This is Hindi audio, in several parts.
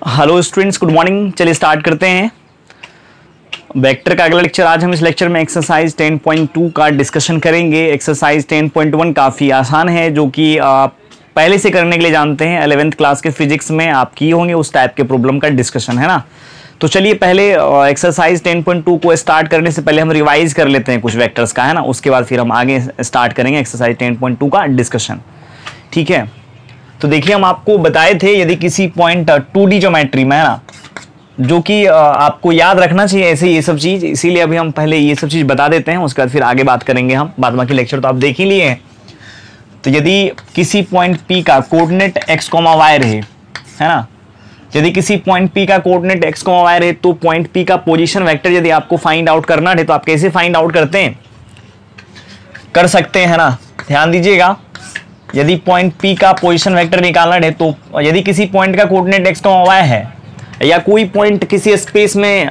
Hello students, good morning. चलिए स्टार्ट करते हैं वेक्टर का अगला लेक्चर। आज हम इस लेक्चर में एक्सरसाइज 10.2 का डिस्कशन करेंगे। एक्सरसाइज 10.1 काफ़ी आसान है, जो कि आप पहले से करने के लिए जानते हैं। 11th क्लास के फिजिक्स में आप किए होंगे उस टाइप के प्रॉब्लम का डिस्कशन, है ना। तो चलिए पहले एक्सरसाइज 10.2 को स्टार्ट करने से पहले हम रिवाइज कर लेते हैं कुछ वेक्टर्स का, है ना। उसके बाद फिर हम आगे स्टार्ट करेंगे एक्सरसाइज 10.2 का डिस्कशन, ठीक है। तो देखिए, हम आपको बताए थे यदि किसी पॉइंट 2D ज्योमेट्री में, है ना, जो कि आपको याद रखना चाहिए ऐसे ये सब चीज़, इसीलिए अभी हम पहले ये सब चीज़ बता देते हैं, उसके बाद फिर आगे बात करेंगे हम। बाद बाकी लेक्चर तो आप देख ही लिए हैं। तो यदि किसी पॉइंट P का कोऑर्डिनेट x, y रहे, है ना, यदि किसी पॉइंट P का कोऑर्डिनेट x, y रहे, तो पॉइंट P का पोजीशन वेक्टर यदि आपको फाइंड आउट करना है तो आप कैसे फाइंड आउट करते हैं, कर सकते हैं, है ना। ध्यान दीजिएगा, यदि पॉइंट P का पोजीशन वेक्टर निकालना है तो यदि किसी पॉइंट का कोऑर्डिनेट x, y है, या कोई पॉइंट किसी स्पेस में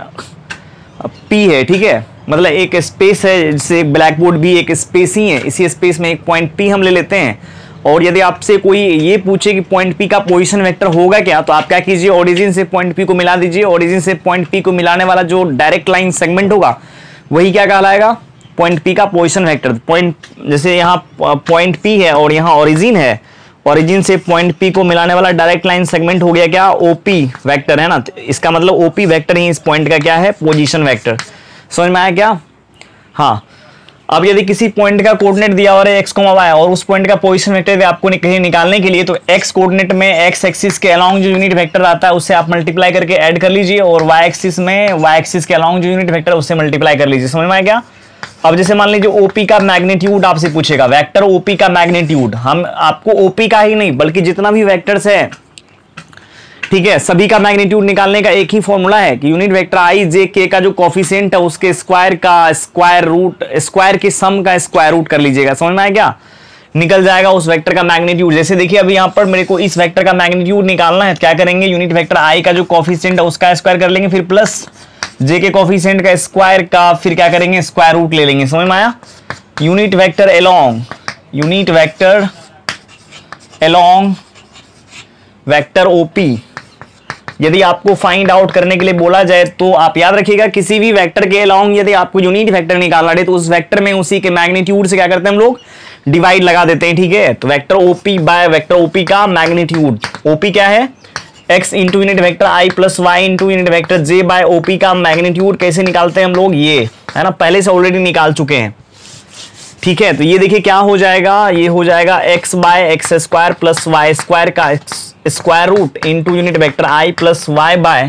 P है, ठीक है, मतलब एक स्पेस है, जैसे ब्लैक बोर्ड भी एक स्पेस ही है, इसी स्पेस में एक पॉइंट P हम ले लेते हैं। और यदि आपसे कोई ये पूछे कि पॉइंट P का पोजीशन वेक्टर होगा क्या, तो आप क्या कीजिए, ओरिजिन से पॉइंट P को मिला दीजिए। ओरिजिन से पॉइंट P को मिलाने वाला जो डायरेक्ट लाइन सेगमेंट होगा वही क्या कहलाएगा, पॉइंट P का पोजीशन वेक्टर। पॉइंट, जैसे यहाँ पॉइंट P है और यहाँ ओरिजिन है, ओरिजिन से पॉइंट P को मिलाने वाला डायरेक्ट लाइन सेगमेंट हो गया क्या, OP वेक्टर, है ना। तो इसका मतलब OP वेक्टर ही इस पॉइंट का क्या है, पोजीशन वेक्टर। समझ में आया क्या? हाँ। अब यदि किसी पॉइंट का कोऑर्डिनेट दिया हुआ है x, y और उस पॉइंट का पोजीशन वेक्टर आपको कहीं निकालने के लिए, तो x कोऑर्डिनेट में x एक्सिस के अलोंग जो यूनिट वेक्टर आता है उससे आप मल्टीप्लाई करके ऐड कर लीजिए, और y एक्सिस में y एक्सिस के अलोंग जो यूनिट वेक्टर उससे मल्टीप्लाई कर लीजिए। समझ में आया क्या? अब जैसे मान लीजिए OP का मैग्नीट्यूड आपसे पूछेगा, वेक्टर OP का मैग्नीट्यूड, हम आपको OP का ही नहीं बल्कि जितना भी वेक्टर्स है, ठीक है, सभी का मैग्नीट्यूड निकालने का एक ही फॉर्मूला है कि unit vector i j k का जो कोफिशिएंट है उसके स्क्वायर का स्क्वायर रूट, स्क्वायर के सम का स्क्वायर रूट कर लीजिएगा। समझ में आया क्या? निकल जाएगा उस वेक्टर का मैग्नीट्यूड। जैसे देखिए, अभी यहाँ पर मेरे को इस वेक्टर का मैग्नीट्यूड निकालना है, क्या करेंगे, यूनिट वेक्टर i का जो कोफिशिएंट है उसका स्क्वायर कर लेंगे, फिर प्लस j के कोफिशिएंट का स्क्वायर का फिर क्या करेंगे, स्क्वायर रूट ले लेंगे। समझ में आया? Unit vector along vector OP यदि आपको फाइंड आउट करने के लिए बोला जाए तो आप याद रखिएगा, किसी भी वेक्टर के अलोंग यदि आपको यूनिट वेक्टर निकालना है तो उस वेक्टर में उसी के मैग्नीट्यूड से क्या करते हैं हम लोग, डिवाइड लगा देते हैं, ठीक है। तो vector OP by vector OP का मैग्नीट्यूड, OP क्या है, x into unit vector i plus y into unit vector j by OP का मैग्नीट्यूड कैसे निकालते हैं हम लोग, ये है ना, पहले से ऑलरेडी निकाल चुके हैं, ठीक है। तो ये देखिए क्या हो जाएगा, ये हो जाएगा x by x square plus y square का square root into unit vector i plus y by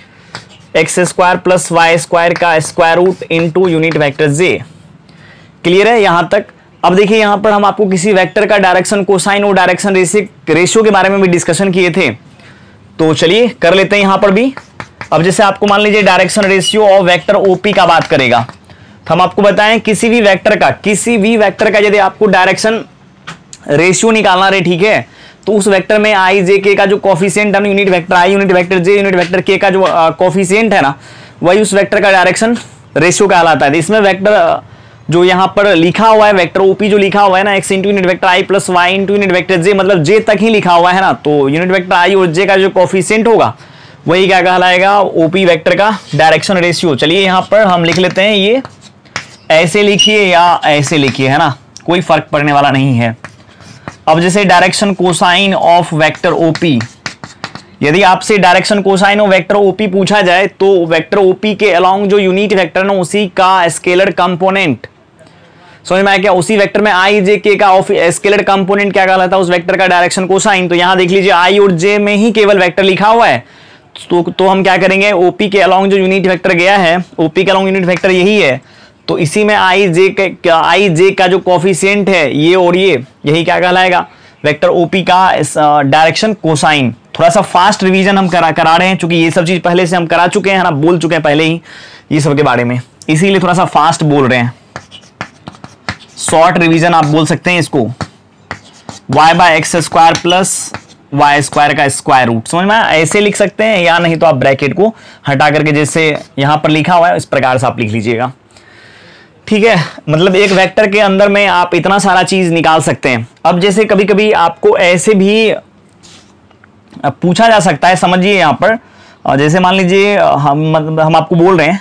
x square plus y square का square root into unit vector j। Clear है यहां तक? अब देखिए, यहां पर हम आपको किसी वेक्टर का डायरेक्शन कोसाइन और डायरेक्शन रेशियो के बारे में भी डिस्कशन किए थे, तो चलिए कर लेते हैं यहां पर भी। अब जैसे आपको मान लीजिए direction ratio of vector OP का बात करेगा, तो हम आपको बताएं किसी भी वेक्टर का यदि आपको डायरेक्शन रेशियो निकालना रहे, ठीक है, तो उस वेक्टर में i j k का जो कोफिशिएंट है ना, unit vector i unit vector j unit vector k का जो कोफिशिएंट है ना, वही उस वेक्टर का डायरेक्शन रेशियो कहलाता है। इसमें वेक्टर जो यहाँ पर लिखा हुआ है, वेक्टर OP जो लिखा हुआ है ना, x into unit vector i plus y into unit vector j, मतलब j तक ही लिखा हुआ है ना, तो यूनिट वेक्टर i और j का जो कोफिशिएंट होगा वही क्या कहलाएगा, OP वेक्टर का डायरेक्शन रेशियो। चलिए यहाँ पर हम लिख लेते हैं, ये ऐसे लिखिए या ऐसे लिखिए, है ना, कोई फर्क पड़ने वाला नहीं है। अब जैसे direction cosine of vector OP, यदि आपसे direction cosine of vector OP पूछा जाए तो वेक्टर OP के अलोंग जो यूनिट वेक्टर ना उसी का स्केलर कंपोनेंट, समझ में आया क्या, उसी वेक्टर में i j k का स्केलर कंपोनेंट क्या कहलाता है, उस वेक्टर का डायरेक्शन कोसाइन। तो यहां देख लीजिए i और j में ही केवल वेक्टर लिखा हुआ है, तो हम क्या करेंगे, OP के अलोंग जो यूनिट वेक्टर गया है, OP के अलोंग यूनिट वेक्टर यही है, तो इसी में i j का जो कोफिशिएंट है ये और ये, यही क्या कहलाएगा, वेक्टर OP का डायरेक्शन कोसाइन। थोड़ा सा फास्ट रिवीजन हम करा रहे हैं, क्योंकि ये सब चीज पहले से हम करा चुके हैं, है ना, बोल चुके हैं पहले ही ये सब के बारे में, इसीलिए थोड़ा सा फास्ट बोल रहे हैं। शॉर्ट रिवीजन आप बोल सकते हैं इसको, y by x square plus y square का स्क्वायर रूट। समझ में ऐसे लिख सकते हैं, या नहीं तो आप ब्रैकेट को हटा करके जैसे यहां पर लिखा हुआ है इस प्रकार से आप लिख लीजिएगा, ठीक है। मतलब एक वेक्टर के अंदर में आप इतना सारा चीज निकाल सकते हैं। अब जैसे कभी कभी आपको ऐसे भी पूछा जा सकता है, समझिए यहां पर और जैसे मान लीजिए हम आपको बोल रहे हैं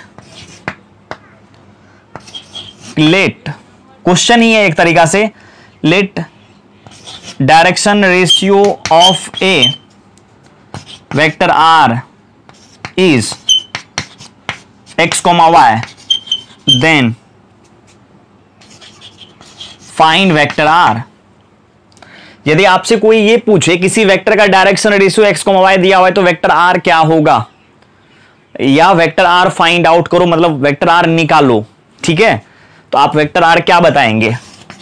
लेट, क्वेश्चन ही है एक तरीका से, let direction ratio of a vector r is x, y, then find vector r. यदि आपसे कोई ये पूछे किसी वेक्टर का डायरेक्शन रेशियो x, y दिया हुआ है तो वेक्टर आर क्या होगा, या वेक्टर आर फाइंड आउट करो, मतलब वेक्टर आर निकालो, ठीक है, तो आप वेक्टर आर क्या बताएंगे?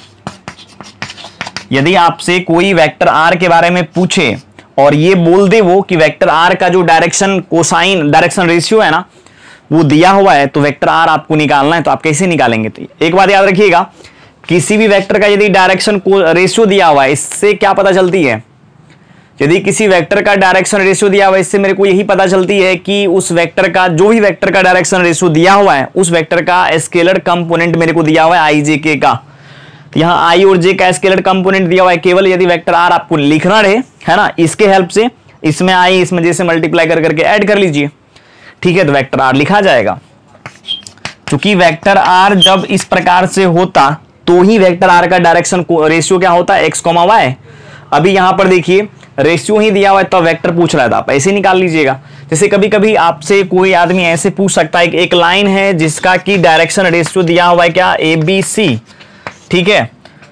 यदि आपसे कोई वेक्टर आर के बारे में पूछे और ये बोल दे वो कि वेक्टर आर का जो डायरेक्शन कोसाइन डायरेक्शन रेशियो है ना वो दिया हुआ है, तो वेक्टर आर आपको निकालना है, तो आप कैसे निकालेंगे? तो एक बात याद रखिएगा, किसी भी वेक्टर का यदि डायरेक्शन को रेशियो दिया हुआ है, इससे क्या पता चलती है? यदि किसी वेक्टर का डायरेक्शन रेशियो दिया हुआ है, इससे मेरे को यही पता चलती है कि उस वेक्टर का, जो भी वेक्टर का डायरेक्शन रेशियो दिया हुआ है, उस वेक्टर का स्केलर कंपोनेंट मेरे को दिया हुआ है आई जे के का। यहां आई और जे का स्केलर कंपोनेंट दिया हुआ है, केवल यदि वेक्टर आर आपको लिखना रहे, है ना, इसके हेल्प से इसमें आई इसमें जैसे मल्टीप्लाई कर करके ऐड कर लीजिए, ठीक है, तो वेक्टर आर लिखा जाएगा। क्योंकि वेक्टर आर जब इस प्रकार से होता तो ही वेक्टर आर का डायरेक्शन रेशियो क्या होता है, x, y। अभी यहां पर देखिए रेशियो ही दिया हुआ है, तो वेक्टर पूछ रहा था, आप ऐसे निकाल लीजिएगा। जैसे कभी कभी आपसे कोई आदमी ऐसे पूछ सकता है कि एक लाइन है जिसका की डायरेक्शन रेशियो दिया हुआ है क्या, ABC, ठीक है,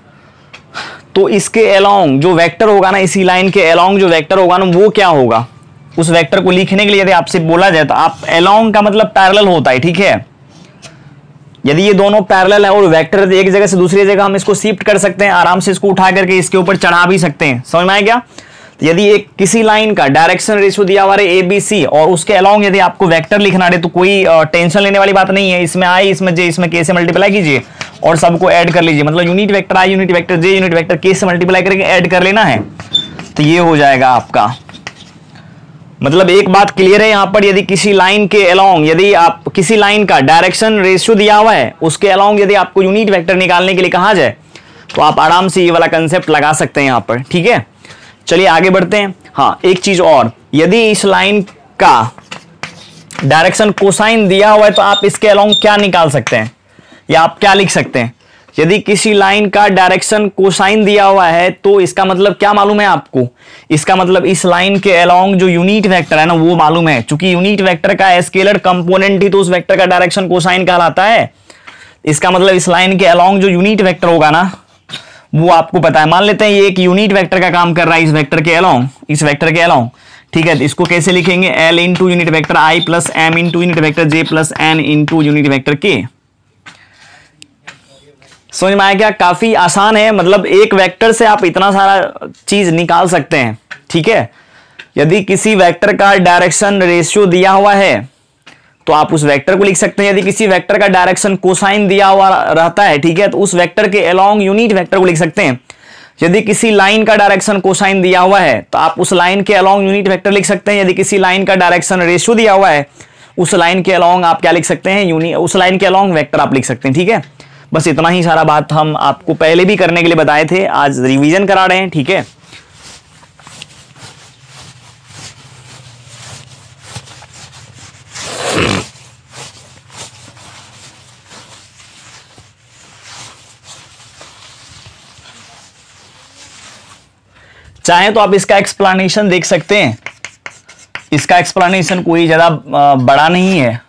तो इसके अलोंग जो वेक्टर होगा ना, इसी लाइन के अलोंग जो वेक्टर होगा ना वो क्या होगा, उस वेक्टर को लिखने के लिए यदि आपसे बोला जाए तो आप अलोंग का मतलब पैरेलल होता है, ठीक है। यदि ये दोनों पैरेलल है और वेक्टर एक जगह से दूसरी जगह हम इसको शिफ्ट कर सकते हैं, आराम से इसको उठा करके इसके ऊपर चढ़ा भी सकते हैं, समझ में आया क्या? यदि एक किसी लाइन का डायरेक्शन रेशियो दिया हुआ है ABC और उसके अलोंग यदि आपको वेक्टर लिखना है तो कोई टेंशन लेने वाली बात नहीं है, इसमें आई इसमें जे इसमें के से मल्टीप्लाई कीजिए और सबको ऐड कर लीजिए, मतलब यूनिट वेक्टर आई यूनिट वेक्टर जे यूनिट वेक्टर के से मल्टीप्लाई करके ऐड कर लेना है, तो ये हो जाएगा आपका। मतलब एक बात क्लियर है यहां पर, यदि किसी लाइन के अलोंग यदि आप किसी लाइन का डायरेक्शन रेशियो दिया हुआ है, उसके अलोंग यदि आपको यूनिट वेक्टर निकालने के लिए कहा जाए तो आप आराम से ये वाला कंसेप्ट लगा सकते हैं यहां पर, ठीक है। चलिए आगे बढ़ते हैं। हाँ, एक चीज और, यदि इस लाइन का डायरेक्शन कोसाइन दिया हुआ है तो आप इसके अलोंग क्या निकाल सकते हैं, या आप क्या लिख सकते हैं? यदि किसी लाइन का डायरेक्शन कोसाइन दिया हुआ है तो इसका मतलब क्या मालूम है आपको? इसका मतलब इस लाइन के अलोंग जो यूनिट वेक्टर है ना वो मालूम है, क्योंकि यूनिट वेक्टर का स्केलर कंपोनेंट ही तो उस वेक्टर का डायरेक्शन कोसाइन कहलाता है। इसका मतलब इस लाइन के अलोंग जो यूनिट वेक्टर होगा ना वो आपको पता है। मान लेते हैं ये एक यूनिट वेक्टर का काम कर रहा है इस वेक्टर के अलोंग, इस वेक्टर के अलोंग, ठीक है, तो इसको कैसे लिखेंगे, L into unit vector I plus M into unit vector J plus N into unit vector K। समझ में आया क्या? काफी आसान है, मतलब एक वेक्टर से आप इतना सारा चीज निकाल सकते हैं, ठीक है। यदि किसी वेक्टर का डायरेक्शन रेशियो दिया हुआ है तो आप उस वेक्टर को लिख सकते हैं। यदि किसी वेक्टर का डायरेक्शन कोसाइन दिया हुआ रहता है, ठीक है, तो उस वेक्टर के अलोंग यूनिट वेक्टर को लिख सकते हैं। यदि किसी लाइन का डायरेक्शन कोसाइन दिया हुआ है तो आप उस लाइन के अलोंग यूनिट वेक्टर लिख सकते हैं। यदि किसी लाइन का डायरेक्शन रेशियो दिया हुआ है उस लाइन के अलोंग आप क्या लिख सकते हैं, उस लाइन के अलोंग वेक्टर आप लिख सकते हैं, ठीक है। बस इतना ही सारा बात हम आपको पहले भी करने के लिए बताए थे, आज रिवीजन करा रहे हैं, ठीक है। चाहे तो आप इसका एक्सप्लेनेशन देख सकते हैं, इसका एक्सप्लेनेशन कोई ज्यादा बड़ा नहीं है।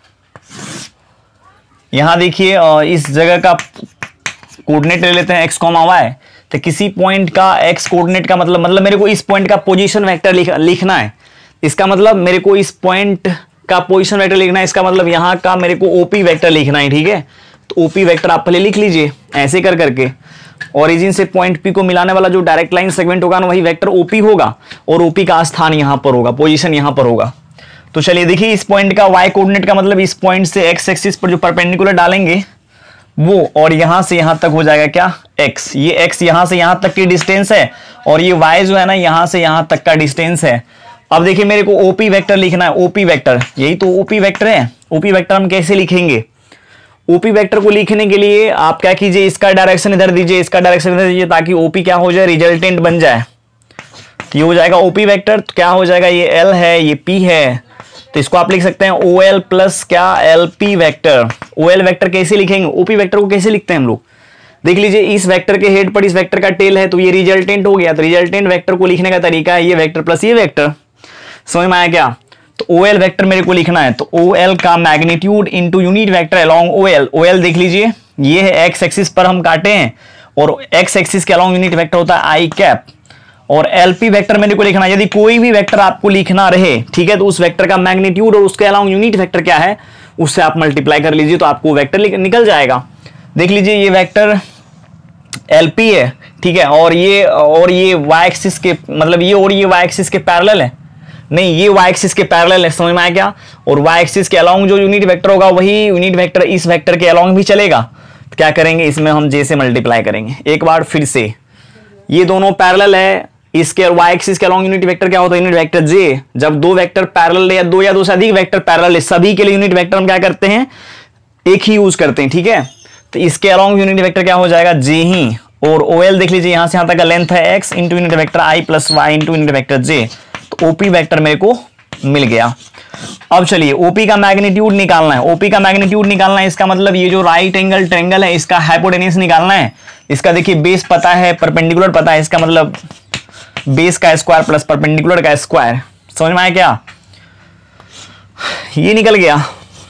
यहां देखिए इस जगह का कोऑर्डिनेट ले लेते हैं x, y, तो किसी पॉइंट का x कोऑर्डिनेट का मतलब मेरे को इस पॉइंट का पोजीशन वेक्टर लिखना है। इसका मतलब मेरे को इस पॉइंट का पोजीशन वेक्टर लिखना है, इसका मतलब यहां का मेरे को OP वेक्टर लिखना है, ठीक है। तो OP वेक्टर आप पहले लिख लीजिए ऐसे कर करके, ओरिजिन से पॉइंट P को मिलाने वाला जो डायरेक्ट लाइन सेगमेंट होगा ना वही वेक्टर OP होगा और OP का स्थान यहां पर होगा, पोजीशन यहां पर होगा। तो चलिए देखिए इस पॉइंट का y कोऑर्डिनेट का मतलब इस पॉइंट से x एक्सिस पर जो परपेंडिकुलर डालेंगे वो, और यहां से यहां तक हो जाएगा क्या x, ये x यहां से यहां तक की डिस्टेंस है और ये y जो है ना यहां से यहां तक का डिस्टेंस है। अब देखिए मेरे को OP वेक्टर लिखना है, OP वेक्टर, यही तो OP वेक्टर है। OP वेक्टर हम कैसे लिखेंगे? OP वेक्टर को लिखने के लिए आप क्या कीजिए, इसका डायरेक्शन इधर दीजिए, इसका डायरेक्शन इधर दीजिए, ताकि OP क्या हो जाए, रिजल्टेंट बन जाए। ये हो जाएगा OP वेक्टर, तो क्या हो जाएगा, ये L है, ये P है, तो इसको आप लिख सकते हैं OL प्लस क्या LP वेक्टर। OL वेक्टर कैसे लिखेंगे, OP वेक्टर को कैसे लिखते हैं हम लोग, देख लीजिए इस वेक्टर के हेड पर इस वेक्टर का टेल है तो ये रिजल्टेंट हो गया। तो रिजल्टेंट वेक्टर को लिखने का तरीका है ये वेक्टर प्लस ये वेक्टर, समझ में आया क्या। तो OL वेक्टर मेरे को लिखना है तो OL का magnitude into unit vector along OL। OL देख लीजिए ये है एक्स एक्सिस पर हम काटे हैं और एक्स एक्सिस के अलोंग यूनिट वेक्टर होता है आई कैप। और LP वेक्टर मेरे को लिखना है, यदि कोई भी वेक्टर आपको लिखना रहे ठीक है तो उस वेक्टर का मैग्नीट्यूड और उसके अलोंग यूनिट वेक्टर क्या है उससे आप मल्टीप्लाई कर लीजिए तो आपको वेक्टर निकल जाएगा। देख लीजिए ये वेक्टर LP है ठीक है, और ये y एक्सिस के मतलब ये और ये y एक्सिस के पैरेलल है, नहीं ये y एक्सिस के पैरेलल है, समझ में आया क्या। और y एक्सिस के अलोंग जो यूनिट वेक्टर होगा वही यूनिट वेक्टर इस वेक्टर के अलोंग भी चलेगा। तो क्या करेंगे इसमें हम j से मल्टीप्लाई करेंगे। एक बार फिर से ये दोनों पैरेलल है, इसके और y एक्सिस के अलोंग यूनिट वेक्टर क्या होता है यूनिट वेक्टर j। जब दो वेक्टर पैरेलल या दो से अधिक वेक्टर पैरेलल है सभी के लिए यूनिट वेक्टर हम क्या करते हैं एक ही यूज करते हैं ठीक है। तो इसके अलोंग यूनिट वेक्टर क्या हो जाएगा j ही। और OL देख लीजिए यहां से यहां तक का लेंथ है x into unit vector i plus y into unit vector j। तो OP वेक्टर मेरे को मिल गया। अब चलिए OP का मैग्नीट्यूड निकालना है। OP का मैग्नीट्यूड निकालना है इसका मतलब ये जो राइट एंगल ट्रायंगल है इसका हाइपोटेन्यूज निकालना है। इसका देखिए बेस पता है परपेंडिकुलर पता है, इसका मतलब बेस का स्क्वायर प्लस परपेंडिकुलर का स्क्वायर, समझ में आया क्या, ये निकल गया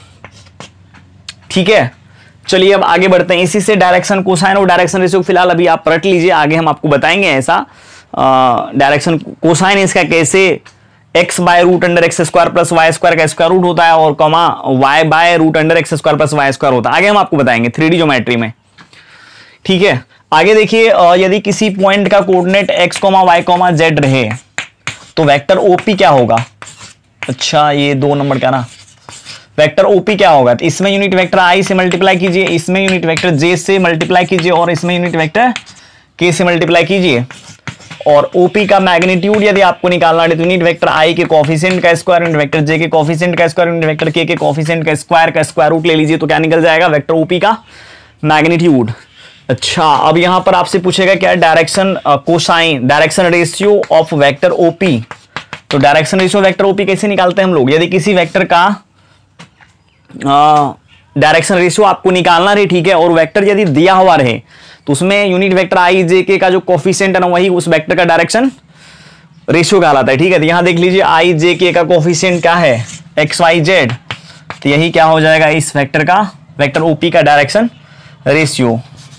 ठीक है। चलिए अब आगे बढ़ते हैं, इसी से डायरेक्शन कोसाइन और डायरेक्शन रेशियो फिलहाल अभी आप रट लीजिए, आगे हम आपको बताएंगे ऐसा डायरेक्शन कोसाइन इसका कैसे x by root under x square plus y square का स्क्वायर रूट होता है और comma y by root under x square plus y square होता है, आगे हम आपको बताएंगे 3D ज्योमेट्री में ठीक है। आगे देखिए यदि किसी पॉइंट का कोऑर्डिनेट x, y, z रहे तो वेक्टर OP क्या होगा। अच्छा ये 2 नंबर का ना वेक्टर OP क्या होगा, तो इसमें यूनिट वेक्टर I से मल्टीप्लाई कीजिए, इसमें यूनिट वेक्टर J से मल्टीप्लाई कीजिए और इसमें यूनिट वेक्टर K से मल्टीप्लाई कीजिए। और OP का मैग्नीट्यूड यदि आपको निकालना है तो यूनिट वेक्टर I के कोफिशिएंट का स्क्वायर, यूनिट वेक्टर J के कोफिशिएंट का स्क्वायर, यूनिट वेक्टर K के कोफिशिएंट का स्क्वायर रूट ले लीजिए तो क्या निकल जाएगा वेक्टर OP का मैग्नीट्यूड। अच्छा अब यहां पर आपसे पूछेगा क्या direction cosine direction ratio of vector OP। तो डायरेक्शन रेशियो वेक्टर OP कैसे निकालते हैं हम लोग, यदि किसी वेक्टर का डायरेक्शन रेशियो आपको निकालना रहे ठीक है और वेक्टर यदि दिया हुआ रहे तो उसमें unit vector I J K का जो कोफिशिएंट है ना वही उस वेक्टर का डायरेक्शन रेशियो कहलाता है ठीक है। तो यहां देख लीजिए I J K का कोफिशिएंट क्या है x y z, तो यही क्या हो जाएगा इस वेक्टर का वेक्टर OP का डायरेक्शन रेशियो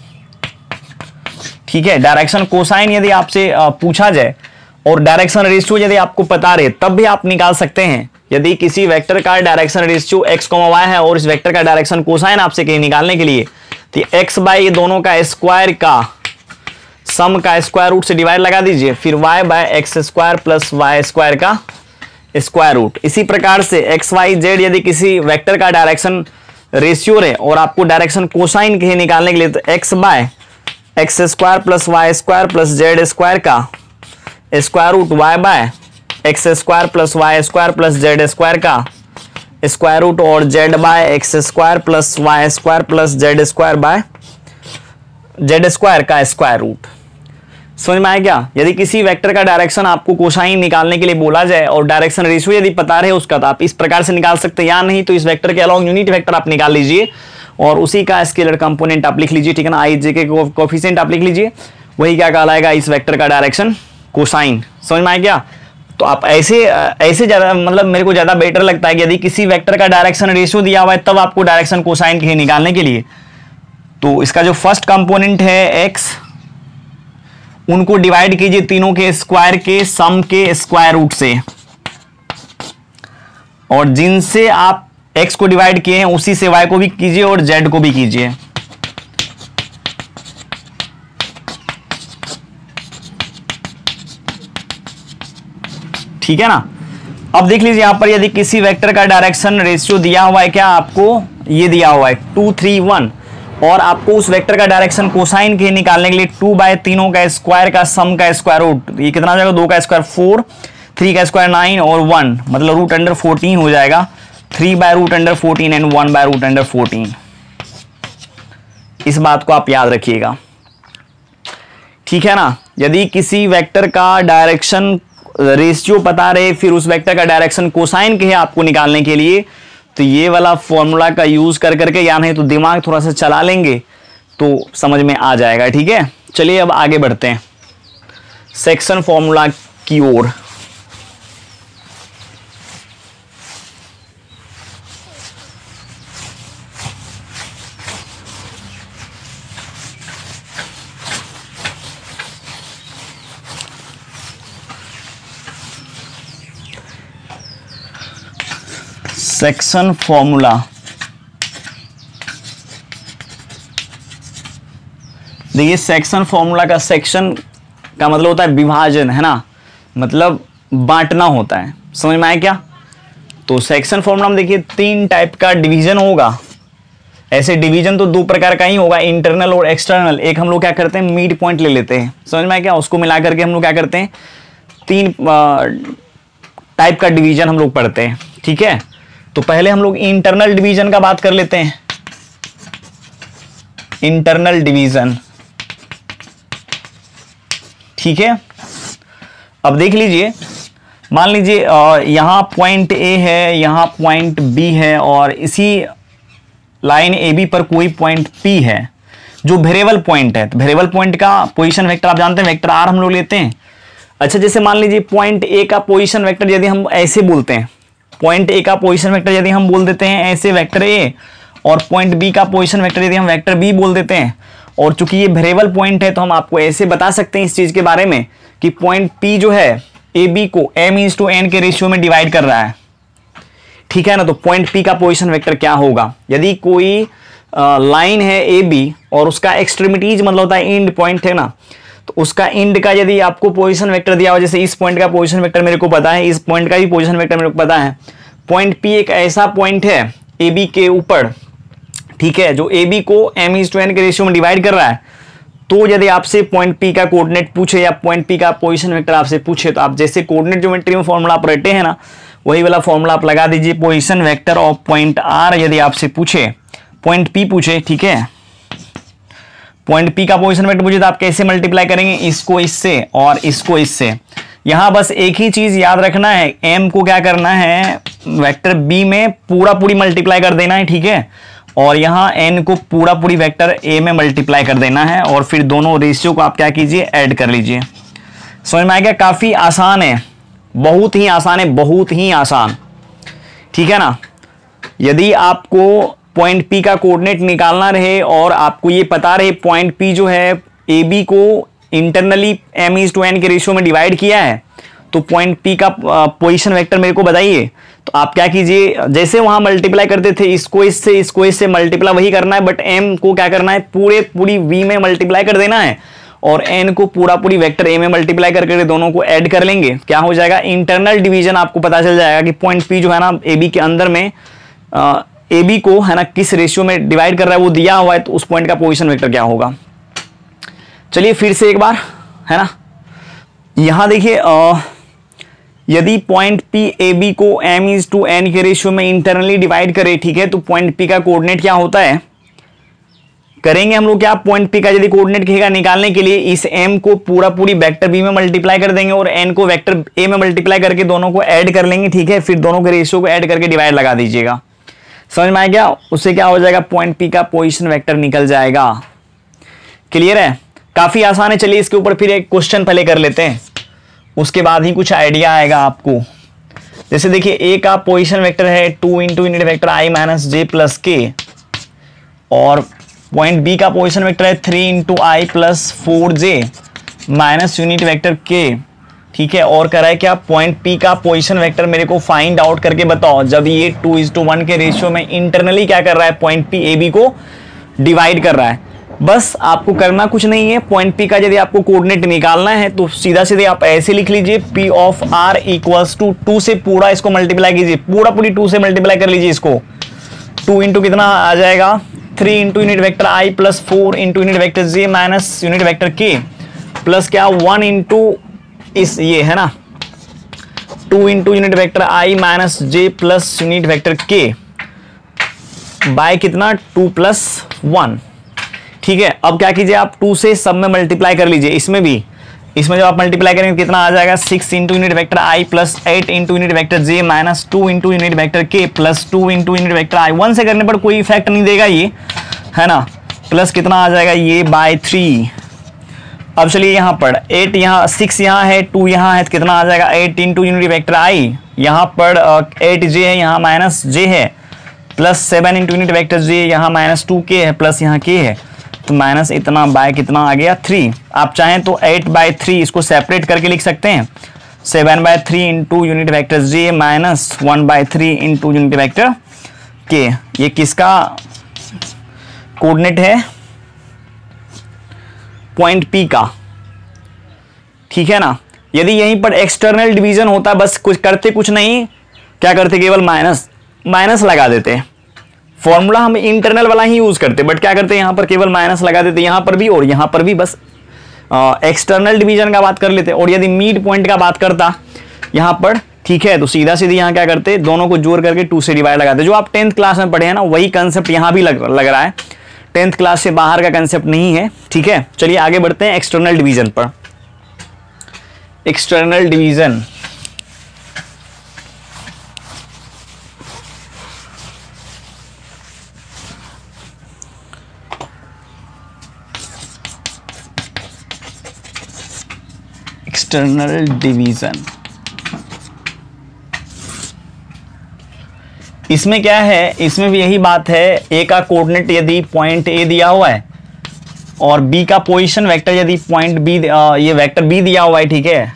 ठीक है। डायरेक्शन कोसाइन यदि आपसे पूछा जाए और डायरेक्शन रेशियो यदि आपको पता रहे तब भी आप निकाल सकते हैं। यदि किसी वेक्टर का डायरेक्शन रेशियो x, y है और इस वेक्टर का डायरेक्शन कोसाइन आपसे कहीं निकालने के लिए तो x बाय ये दोनों का स्क्वायर का सम का स्क्वायर रूट से डिवाइड लगा दीजिए, फिर y by x square plus y square का स्क्वायर रूट। इसी प्रकार से x y z यदि किसी वेक्टर का डायरेक्शन रेशियो रहे और आपको डायरेक्शन कोसाइन कहीं निकालने के लिए तो x by x square plus y square plus z square का square root y by x square plus y square plus z square का स्क्वायर रूट और z by x square plus y square plus z square by z square का स्क्वायर रूट। समझ में आया क्या। यदि किसी वेक्टर का डायरेक्शन आपको कोसाइन निकालने के लिए बोला जाए और डायरेक्शन रेशियो यदि पता रहे उसका तो आप इस प्रकार से निकाल सकते हैं, या नहीं तो इस वेक्टर के अलोंग यूनिट वेक्टर आप निकाल लीजिए और उसी का स्केलर कंपोनेंट आप लिख लीजिए ठीक है ना, I J के कोफिशिएंट आप लिख लीजिए, वही क्या कहलाएगा इस वेक्टर का डायरेक्शन कोसाइन। समझ में आया क्या। तो आप ऐसे ज्यादा मतलब मेरे को ज्यादा बेटर लगता है कि यदि किसी वेक्टर का डायरेक्शन रेशियो दिया हुआ है तब आपको डायरेक्शन कोसाइन कहीं निकालने के लिए तो इसका जो फर्स्ट कंपोनेंट है x उनको डिवाइड कीजिए तीनों के स्क्वायर के सम के स्क्वायर रूट से और जिनसे आप x को डिवाइड किए हैं उसी से y को भी कीजिए और z को भी कीजिए। ठीक है ना। अब देख लीजिए यहां पर यदि किसी वेक्टर का डायरेक्शन रेशियो दिया हुआ है क्या आपको, ये दिया हुआ है 2 3 1 और आपको उस वेक्टर का डायरेक्शन कोसाइन के निकालने के लिए 2 बाय तीनों का स्क्वायर का सम का स्क्वायर रूट, ये कितना हो जाएगा 2 का स्क्वायर 4, 3 का स्क्वायर 9 और 1 मतलब रूट अंडर 14 हो जाएगा, 3 by root under 14 and 1 by root under 14। इस बात को आप याद रखिएगा ठीक है ना। यदि किसी वेक्टर का डायरेक्शन रेशियो पता रहे, फिर उस वेक्टर का डायरेक्शन कोसाइन के है आपको निकालने के लिए, तो ये वाला फॉर्मूला का यूज कर करके, या नहीं तो दिमाग थोड़ा सा चला लेंगे तो समझ में आ जाएगा। ठीक है, चलिए अब आगे बढ़ते हैं सेक्शन फॉर्मूला की ओर। सेक्शन फॉर्मूला, देखिए सेक्शन फॉर्मूला का सेक्शन का मतलब होता है विभाजन, है ना, मतलब बांटना होता है। समझ में आया क्या? तो सेक्शन फॉर्मूला में देखिए 3 टाइप का डिवीजन होगा। ऐसे डिवीजन तो 2 प्रकार का ही होगा, इंटरनल और एक्सटर्नल। एक हम लोग क्या करते हैं, मिड पॉइंट ले लेते हैं। समझ में आया क्या? उसको मिला करके हम लोग क्या करते हैं, 3 टाइप का डिवीजन हम लोग पढ़ते हैं। ठीक है, तो पहले हम लोग इंटरनल डिवीजन का बात कर लेते हैं। इंटरनल डिवीजन, ठीक है। अब देख लीजिए, मान लीजिए यहां पॉइंट ए है, यहां पॉइंट बी है, और इसी लाइन ए बी पर कोई पॉइंट पी है जो वेरिएबल पॉइंट है। तो वेरिएबल पॉइंट का पोजीशन वेक्टर आप जानते हैं, वेक्टर आर हम लोग लेते हैं। अच्छा, जैसे मान लीजिए पॉइंट ए का पोजीशन वेक्टर यदि हम ऐसे बोलते हैं, पॉइंट ए का पोजीशन वेक्टर यदि हम बोल देते हैं ऐसे वेक्टर ए, और पॉइंट बी का पोजीशन वेक्टर यदि हम वेक्टर बी बोल देते हैं, और चूंकि ये वेरिएबल पॉइंट है तो हम आपको ऐसे बता सकते हैं इस चीज के बारे में कि पॉइंट पी जो है ए बी को m/n के रेशियो में डिवाइड कर रहा है। ठीक है ना, तो पॉइंट पी का पोजीशन वेक्टर क्या होगा? यदि कोई लाइन है ए बी और उसका एक्सट्रीमिटीज मतलब होता है एंड पॉइंट, है ना, तो उसका एंड का यदि आपको पोजीशन वेक्टर दिया हो, जैसे इस पॉइंट का पोजीशन वेक्टर मेरे को पता है, इस पॉइंट का भी पोजीशन वेक्टर मेरे को पता है। पॉइंट पी एक ऐसा पॉइंट है ए बी के ऊपर, ठीक है, जो ए बी को m/n के रेशियो में डिवाइड कर रहा है। तो यदि आपसे पॉइंट पी का कोऑर्डिनेट पूछे या पॉइंट पी का पोजीशन वेक्टर आपसे पूछे, तो आप जैसे कोऑर्डिनेट ज्योमेट्री में फॉर्मूला आप रटे हैं ना, वही वाला फॉर्मूला आप लगा दीजिए। Position vector of point R यदि आपसे पूछे, पॉइंट पी पूछे, ठीक है, पॉइंट पी का पोजीशन वेक्टर पूछे, तो आप कैसे मल्टीप्लाई करेंगे? इसको इससे और इसको इससे। यहां बस एक ही चीज याद रखना है, m को क्या करना है, वेक्टर b में पूरा पूरी मल्टीप्लाई कर देना है। ठीक है, और यहां n को पूरा पूरी वेक्टर a में मल्टीप्लाई कर देना है, और फिर दोनों रेशियो को आप क्या कीजिए, ऐड कर लीजिए। समझ में आ गया? काफी आसान है, बहुत ही आसान है, बहुत ही आसान। ठीक है ना, यदि आपको पॉइंट P का कोऑर्डिनेट निकालना रहे और आपको ये पता रहे पॉइंट P जो है ए बी को इंटरनली m/n के रेशियो में डिवाइड किया है, तो पॉइंट P का पोजीशन वेक्टर मेरे को बताइए। तो आप क्या कीजिए, जैसे वहां मल्टीप्लाई करते थे, इसको इससे मल्टीप्लाई वही करना है, बट m को क्या करना है, पूरी v में मल्टीप्लाई कर देना है, और n को पूरा पूरी वेक्टर a में मल्टीप्लाई करके दोनों को ऐड कर लेंगे। क्या हो जाएगा, इंटरनल डिवीजन आपको पता चल जाएगा कि पॉइंट P जो है ना ए बी के अंदर में ए बी को, है ना, किस रेशियो में डिवाइड कर रहा है वो दिया हुआ है, तो उस पॉइंट का पोजीशन वेक्टर क्या होगा। चलिए फिर से एक बार, है ना, यहां देखिए यदि पॉइंट P ए बी को m/n के रेशियो में इंटरनली डिवाइड करे, ठीक है, तो पॉइंट P का कोऑर्डिनेट क्या होता है, करेंगे हम लोग क्या, पॉइंट P का यदि कोऑर्डिनेट कहेगा निकालने के लिए, इस m को पूरा पूरी वेक्टर b में मल्टीप्लाई कर देंगे और n को वेक्टर a में मल्टीप्लाई करके दोनों को ऐड कर लेंगे। ठीक है, फिर दोनों के रेशियो को ऐड करके डिवाइड लगा दीजिएगा। समझ में आ गया? उससे क्या हो जाएगा, पॉइंट P का पोजीशन वेक्टर निकल जाएगा। क्लियर है? काफी आसान है। चलिए इसके ऊपर फिर एक क्वेश्चन पहले कर लेते हैं, उसके बाद ही कुछ आइडिया आएगा आपको। जैसे देखिए ए का पोजीशन वेक्टर है 2 into unit vector i minus J plus के, और पॉइंट बी का पोजीशन वेक्टर है 3 into I plus 4j minus unit vector के। ठीक है, और कह रहा है क्या, पॉइंट P का पोजीशन वेक्टर मेरे को फाइंड आउट करके बताओ जब ये 2:1 के रेशियो में इंटरनली क्या कर रहा है, पॉइंट P ए बी को डिवाइड कर रहा है। बस आपको करना कुछ नहीं है, पॉइंट P का यदि आपको कोऑर्डिनेट निकालना है तो सीधा सीधे आप ऐसे लिख लीजिए, P of R equals to 2 से पूरा इसको मल्टीप्लाई कीजिए, पूरी 2 से मल्टीप्लाई कर लीजिए इसको। 2 इंटू कितना आ जाएगा, 3 into unit vector i plus 4 into unit vector j minus unit vector k plus क्या 1 इंटू इस ये है ना 2 into unit vector i minus j plus unit vector k by कितना 2 + 1। ठीक है, अब क्या कीजिए आप 2 से सब में मल्टीप्लाई कर लीजिए, इसमें भी इसमें जब आप मल्टीप्लाई करेंगे कितना आ जाएगा 6 into unit vector I plus 8 into unit vector J minus 2 into unit vector K plus 2 into unit vector I. 1 से करने पर कोई इफेक्ट नहीं देगा ये, है ना। प्लस कितना आ जाएगा ये बाय 3। अब चलिए यहाँ पर 8 यहाँ 6 यहाँ है 2 यहाँ है तो कितना आ जाएगा 8 इंटू यूनिट वेक्टर आई। यहाँ पर 8 जे है यहाँ माइनस जे है plus 7 into unit vector J यहाँ माइनस 2 के है प्लस यहाँ के है तो माइनस इतना बाय कितना आ गया 3। आप चाहें तो 8/3 इसको सेपरेट करके लिख सकते हैं 7/3 इंटू यूनिट वेक्टर जे माइनस 1/3 इंटू यूनिट वेक्टर के। ये किसका कोऑर्डिनेट है पॉइंट P का, ठीक है ना। यदि यहीं पर एक्सटर्नल डिवीजन होता बस कुछ करते कुछ नहीं, क्या करते केवल माइनस लगा देते। फॉर्मूला हम इंटरनल वाला ही यूज करते बट क्या करते यहां पर केवल माइनस लगा देते यहां पर भी और यहां पर भी, बस एक्सटर्नल डिवीजन का बात कर लेते। और यदि मिड पॉइंट का बात करता यहां पर, ठीक है, तो सीधा सीधी यहां क्या करते दोनों को जोड़ करके 2 से डिवाइड लगाते। जो आप 10th क्लास में पढ़े हैं ना वही कंसेप्ट यहां भी लग रहा है, 10th क्लास से बाहर का कंसेप्ट नहीं है, ठीक है। चलिए आगे बढ़ते हैं एक्सटर्नल डिवीजन पर। एक्सटर्नल डिवीजन एक्सटर्नल डिवीजन इसमें क्या है, इसमें भी यही बात है। ए का कोऑर्डिनेट यदि पॉइंट ए दिया हुआ है और बी का पोजीशन वेक्टर यदि पॉइंट बी ये वेक्टर बी दिया हुआ है, ठीक है।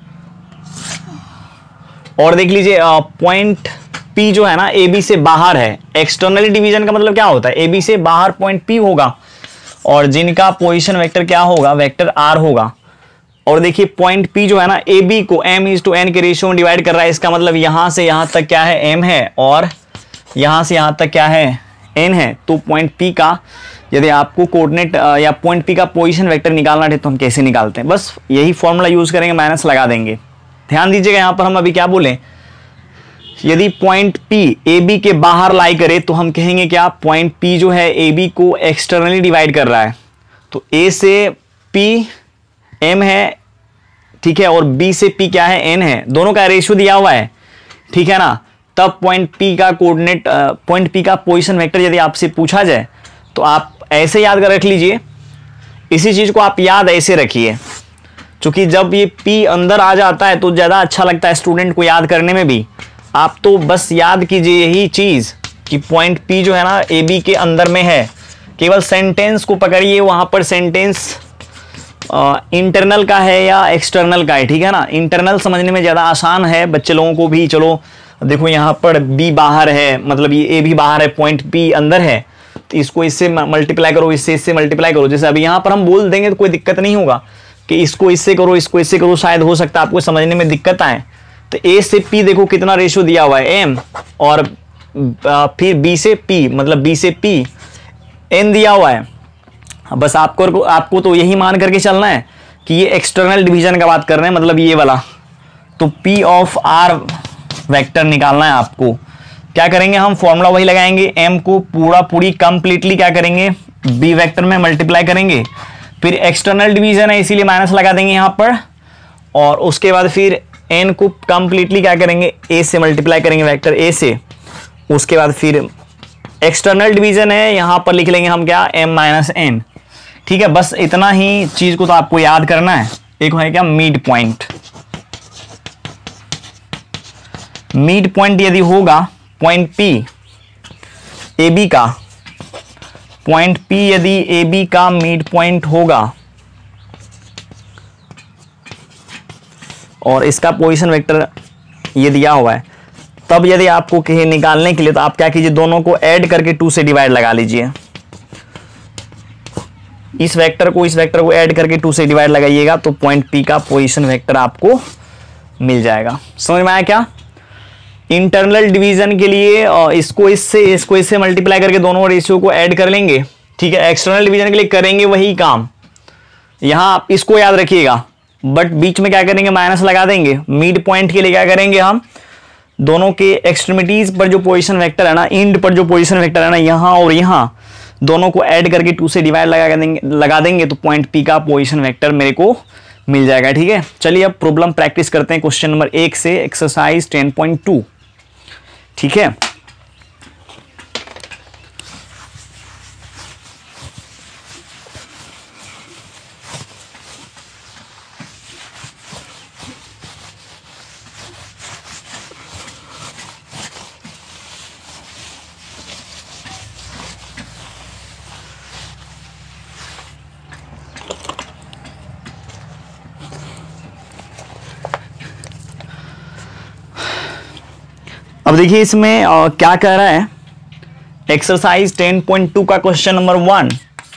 और देख लीजिए पॉइंट पी जो है ना ए बी से बाहर है। एक्सटर्नल डिवीजन का मतलब क्या होता है, ए बी से बाहर पॉइंट पी होगा और जिनका पोजीशन वेक्टर क्या होगा, वेक्टर आर होगा। और देखिए पॉइंट P जो है ना ए बी को m/n के रेशियो में डिवाइड कर रहा है। इसका मतलब यहां से यहां तक क्या है m है और यहां से यहां तक क्या है n है। तो पॉइंट P का यदि आपको कोऑर्डिनेट या पॉइंट P का पोजीशन वेक्टर निकालना है तो हम कैसे निकालते हैं, बस यही फॉर्मूला यूज करेंगे, माइनस लगा देंगे। ध्यान दीजिएगा यहां पर हम अभी क्या बोले, यदि पॉइंट P ए बी के बाहर लाई करे तो हम कहेंगे क्या, पॉइंट P जो है ए बी को एक्सटर्नली डिवाइड कर रहा है। तो A से P m है, ठीक है, और B से P क्या है n है, दोनों का रेशियो दिया हुआ है, ठीक है ना। तब पॉइंट P का कोऑर्डिनेट पॉइंट P का पोजीशन वेक्टर यदि आपसे पूछा जाए तो आप ऐसे याद कर रख लीजिए। इसी चीज को आप याद ऐसे रखिए, क्योंकि जब ये P अंदर आ जाता है तो ज्यादा अच्छा लगता है स्टूडेंट को याद करने में भी। आप तो बस याद कीजिए यही चीज कि पॉइंट P जो है ना ए बी के अंदर में है। केवल सेंटेंस को पकड़िए, वहां पर सेंटेंस इंटरनल का है या एक्सटर्नल का है, ठीक है ना। इंटरनल समझने में ज़्यादा आसान है बच्चे लोगों को भी। चलो देखो यहाँ पर B बाहर है, मतलब ये A भी बाहर है, पॉइंट P अंदर है, तो इसको इससे मल्टीप्लाई करो, इससे मल्टीप्लाई करो। जैसे अभी यहाँ पर हम बोल देंगे तो कोई दिक्कत नहीं होगा कि इसको इससे करो, इसको इससे करो, शायद हो सकता है आपको समझने में दिक्कत आए। तो A से P देखो कितना रेशियो दिया हुआ है m, और फिर B से P मतलब B से P n दिया हुआ है। बस आपको तो यही मान करके चलना है कि ये एक्सटर्नल डिवीजन का बात कर रहे हैं, मतलब ये वाला। तो P ऑफ R वेक्टर निकालना है आपको। क्या करेंगे हम, फॉर्मूला वही लगाएंगे, m को पूरी कंप्लीटली क्या करेंगे B वेक्टर में मल्टीप्लाई करेंगे। फिर एक्सटर्नल डिवीजन है इसीलिए माइनस लगा देंगे यहाँ पर, और उसके बाद फिर n को कंप्लीटली क्या करेंगे A से मल्टीप्लाई करेंगे, वेक्टर A से। उसके बाद फिर एक्सटर्नल डिवीजन है, यहां पर लिख लेंगे हम क्या m-n, ठीक है। बस इतना ही चीज को तो आपको याद करना है। एक है क्या मिड पॉइंट। मिड पॉइंट यदि होगा पॉइंट P ए बी का, पॉइंट P यदि ए बी का मिड पॉइंट होगा और इसका पोजीशन वेक्टर ये दिया हुआ है, तब यदि आपको कहीं निकालने के लिए तो आप क्या कीजिए, दोनों को ऐड करके 2 से डिवाइड लगा लीजिए। इस वेक्टर को ऐड करके 2 से डिवाइड लगाइएगा तो पॉइंट P का पोजीशन वेक्टर आपको मिल जाएगा। समझ में आया क्या। इंटरनल डिवीजन के लिए इसको इससे मल्टीप्लाई करके दोनों रेशियो को ऐड कर लेंगे, ठीक है। एक्सटर्नल डिवीजन के लिए करेंगे वही काम, यहां आप इसको याद रखिएगा, बट बीच में क्या करेंगे माइनस लगा देंगे। मिड पॉइंट के लिए क्या करेंगे हम, दोनों के एक्सट्रीमिटीज पर जो पोजीशन वेक्टर है ना, एंड पर जो पोजीशन वेक्टर है ना, यहां और यहां दोनों को ऐड करके 2 से डिवाइड लगा देंगे तो पॉइंट P का पोजीशन वेक्टर मेरे को मिल जाएगा। ठीक है, चलिए अब प्रॉब्लम प्रैक्टिस करते हैं क्वेश्चन नंबर 1 से, एक्सरसाइज 10.2। ठीक है, अब देखिए इसमें क्या कह रहा है, एक्सरसाइज 10.2 का क्वेश्चन नंबर 1।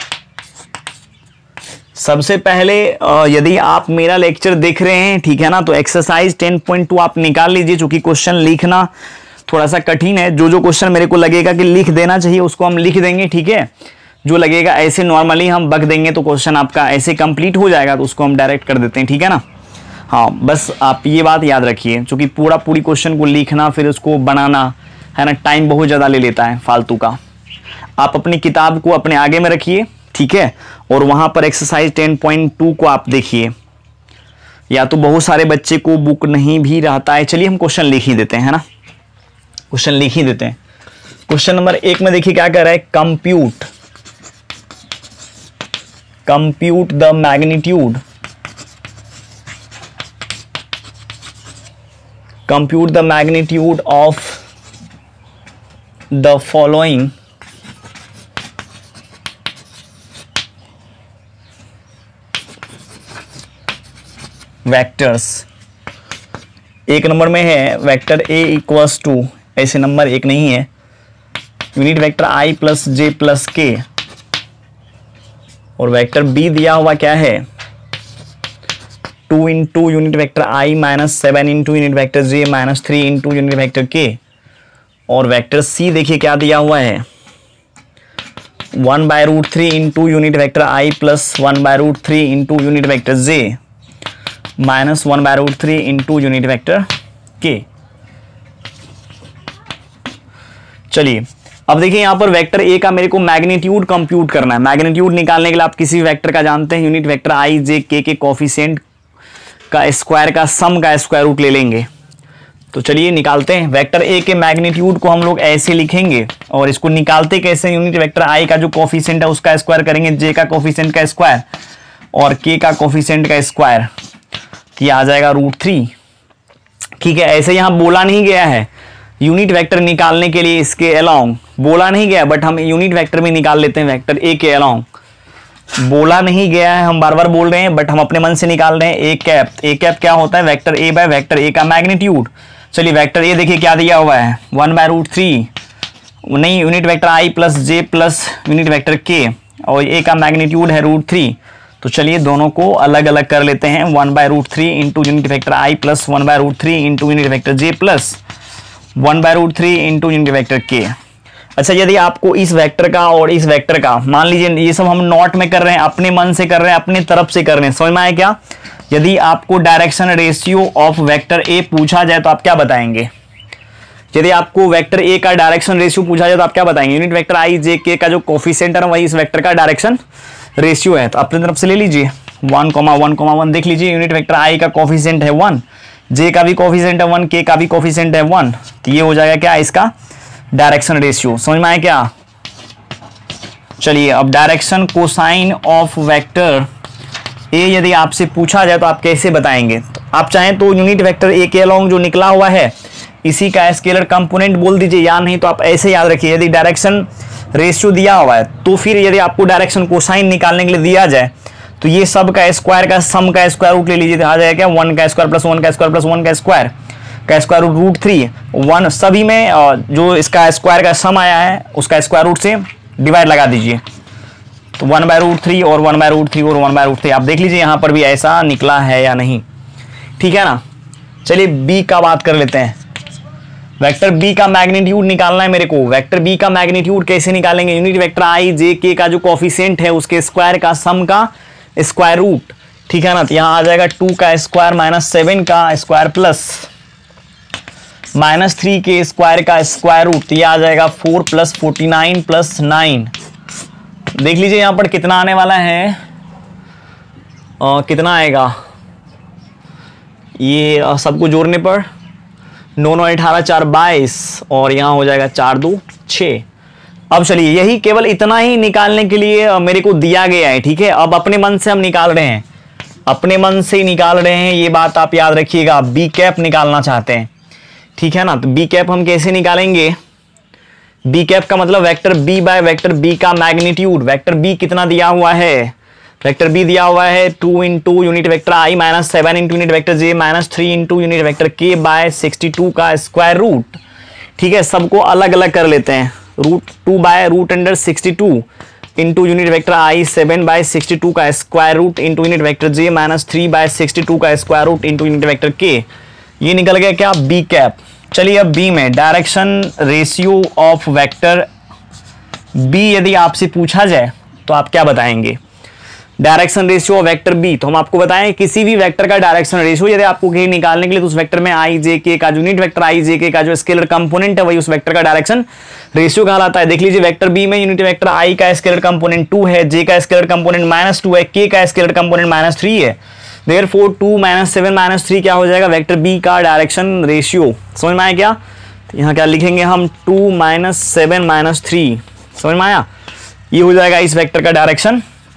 सबसे पहले यदि आप मेरा लेक्चर देख रहे हैं, ठीक है ना, तो एक्सरसाइज 10.2 आप निकाल लीजिए, चूंकि क्वेश्चन लिखना थोड़ा सा कठिन है। जो जो क्वेश्चन मेरे को लगेगा कि लिख देना चाहिए उसको हम लिख देंगे। ठीक है, जो लगेगा ऐसे नॉर्मली हम बक देंगे तो क्वेश्चन आपका ऐसे कंप्लीट हो जाएगा, तो उसको हम डायरेक्ट कर देते हैं। ठीक है ना, हाँ, बस आप ये बात याद रखिए, क्योंकि पूरी क्वेश्चन को लिखना फिर उसको बनाना है ना, टाइम बहुत ज़्यादा ले लेता है फालतू का। आप अपनी किताब को अपने आगे में रखिए, ठीक है, और वहाँ पर एक्सरसाइज 10.2 को आप देखिए। या तो बहुत सारे बच्चे को बुक नहीं भी रहता है। चलिए हम क्वेश्चन लिख ही देते हैं, है ना, क्वेश्चन लिख ही देते हैं। क्वेश्चन नंबर 1 में देखिए क्या कह रहा है, compute the magnitude, compute the magnitude of the following vectors। एक नंबर में है वेक्टर a इक्वल्स टू, ऐसे नंबर एक नहीं है, unit vector i plus J plus के, और वेक्टर b दिया हुआ क्या है, 2 into unit vector i minus 7 into unit vector j minus 3 into unit vector k, और वेक्टर c देखिए क्या दिया हुआ है, 1/√3 into unit vector i plus 1/√3 into unit vector j minus 1/√3 into unit vector k। चलिए अब देखिए यहाँ पर वेक्टर a का मेरे को मैग्नीट्यूड कंप्यूट करना है। मैग्नीट्यूड निकालने के लिए आप किसी वेक्टर का जानते हैं, unit vector i j k के कोफिशिएंट का स्क्वायर का सम का स्क्वायर रूट ले लेंगे। तो चलिए निकालते हैं। वेक्टर ए के मैग्नीट्यूड को हम लोग ऐसे लिखेंगे, और इसको निकालते कैसे, यूनिट वेक्टर आई का जो कोफिशिएंट है उसका स्क्वायर करेंगे, जे का कोफिशिएंट का स्क्वायर और के का कोफिशिएंट का स्क्वायर, तो ये आ जाएगा √3। ठीक है, ऐसे यहाँ बोला नहीं गया है यूनिट वेक्टर निकालने के लिए, इसके अलोंग बोला नहीं गया, बट हम यूनिट वेक्टर में निकाल लेते हैं। वेक्टर ए के अलोंग बोला नहीं गया है, हम बार बार बोल रहे हैं, बट हम अपने मन से निकाल रहे हैं। ए कैप क्या होता है, vector A by vector A का मैग्नीट्यूड। चलिए वेक्टर ए देखिए क्या दिया हुआ है, 1/√3 नहीं, यूनिट वेक्टर आई प्लस जे प्लस यूनिट वेक्टर के, और ए का मैग्नीट्यूड है √3। तो चलिए दोनों को अलग अलग कर लेते हैं, 1/√3 इंटू यूनिट वेक्टर आई प्लस 1/√3 इंटू यूनिट वेक्टर जे plus 1/√3 into unit vector K. अच्छा, यदि आपको इस वेक्टर का और इस वेक्टर का, मान लीजिए ये सब हम नोट में कर रहे हैं, अपने मन से कर रहे हैं, अपने तरफ से कर रहे हैं, समझ में आया क्या। यदि आपको direction ratio of vector A पूछा जाए तो आप क्या बताएंगे, यदि आपको वेक्टर ए का डायरेक्शन रेशियो पूछा जाए तो आप क्या बताएंगे, unit vector i j k का जो कोफिशिएंट है वही इस वेक्टर का डायरेक्शन रेशियो है। तो अपनी तरफ से ले लीजिए 1,1,1 देख लीजिए, यूनिट वेक्टर आई का कोफिशिएंट है 1, जे का भी कोफिशिएंट है 1, के का भी कोफिशिएंट है 1, तो ये हो जाएगा क्या, इसका डायरेक्शन रेशियो। समझ में आया क्या। चलिए अब direction cosine of vector A यदि आपसे पूछा जाए तो आप कैसे बताएंगे। तो आप चाहें तो यूनिट वेक्टर ए के अलोंग जो निकला हुआ है इसी का स्केलर कंपोनेंट बोल दीजिए, या नहीं तो आप ऐसे याद रखिए, यदि डायरेक्शन रेशियो दिया हुआ है तो फिर यदि आपको डायरेक्शन कोसाइन निकालने के लिए दिया जाए तो ये सब का स्क्वायर का सम का स्क्वायर रूट ले लीजिए, तो आ जाएगा क्या, 1 का स्क्वायर प्लस 1 का स्क्वायर प्लस 1 का स्क्वायर का स्क्वायर रूट √3, 1 सभी में जो इसका स्क्वायर का सम आया है उसका स्क्वायर रूट से डिवाइड लगा दीजिए, तो 1/√3 और 1/√3 और 1/√3। आप देख लीजिए यहाँ पर भी ऐसा निकला है या नहीं, ठीक है ना। चलिए बी का बात कर लेते हैं। वेक्टर बी का मैग्नीट्यूड निकालना है मेरे को। वेक्टर बी का मैग्नीट्यूड कैसे निकालेंगे, unit vector i j k का जो कोफिशिएंट है उसके स्क्वायर का सम का स्क्वायर रूट, ठीक है ना। तो यहाँ आ जाएगा 2 का स्क्वायर माइनस 7 का स्क्वायर प्लस -3 के स्क्वायर का स्क्वायर रूट, तो ये आ जाएगा 4 + 49 + 9। देख लीजिए यहाँ पर कितना आने वाला है, कितना आएगा ये सबको जोड़ने पर 9 9 18 4 22 और यहाँ हो जाएगा 4 2 6। अब चलिए यही केवल इतना ही निकालने के लिए मेरे को दिया गया है, ठीक है। अब अपने मन से हम निकाल रहे हैं, अपने मन से ही निकाल रहे हैं, ये बात आप याद रखिएगा। बी कैप निकालना चाहते हैं, ठीक है ना। तो बी कैप हम कैसे निकालेंगे? बी कैप का मतलब vector B by vector B का मैग्नीट्यूड। वेक्टर बी कितना दिया हुआ है? वेक्टर बी दिया हुआ है 2 इंटू यूनिट वेक्टर आई माइनस 7 इंटू यूनिट वेक्टर जे माइनस 3 इंटू यूनिट वेक्टर के बाय 62 का स्क्वायर रूट, ठीक है। सबको अलग अलग कर लेते हैं। Root 2 by root under 62 into unit vector I 7 by 62 का square root into unit vector J minus 3 by 62 का square root into unit vector के। ये निकल गया क्या? B cap. चलिए अब बी में direction ratio of vector B यदि आपसे पूछा जाए तो आप क्या बताएंगे? Direction ratio of vector B, तो हम आपको बताएं किसी भी वेक्टर का डायरेक्शन रेशियो यदि आपको कहीं निकालने के लिए, तो उस वेक्टर में आई जे के का unit vector i j k का जो स्केलर कंपोनेंट है वही उस वेक्टर का डायरेक्शन रेशियो कहलाता है। देख लीजिए वेक्टर बी में यूनिट वेक्टर आई का स्केलर कंपोनेंट 2 है, जे का स्केलर कंपोनेंट -2 है, के का स्केलर कंपोनेंट -3 है। देयरफॉर 2 - 7 - 3 क्या हो जाएगा? वेक्टर बी का डायरेक्शन रेशियो। समझ में आया क्या? तो यहाँ क्या लिखेंगे हम? 2 - 7 - 3। समझ में आया? ये हो जाएगा इस वेक्टर का डायरेक्शन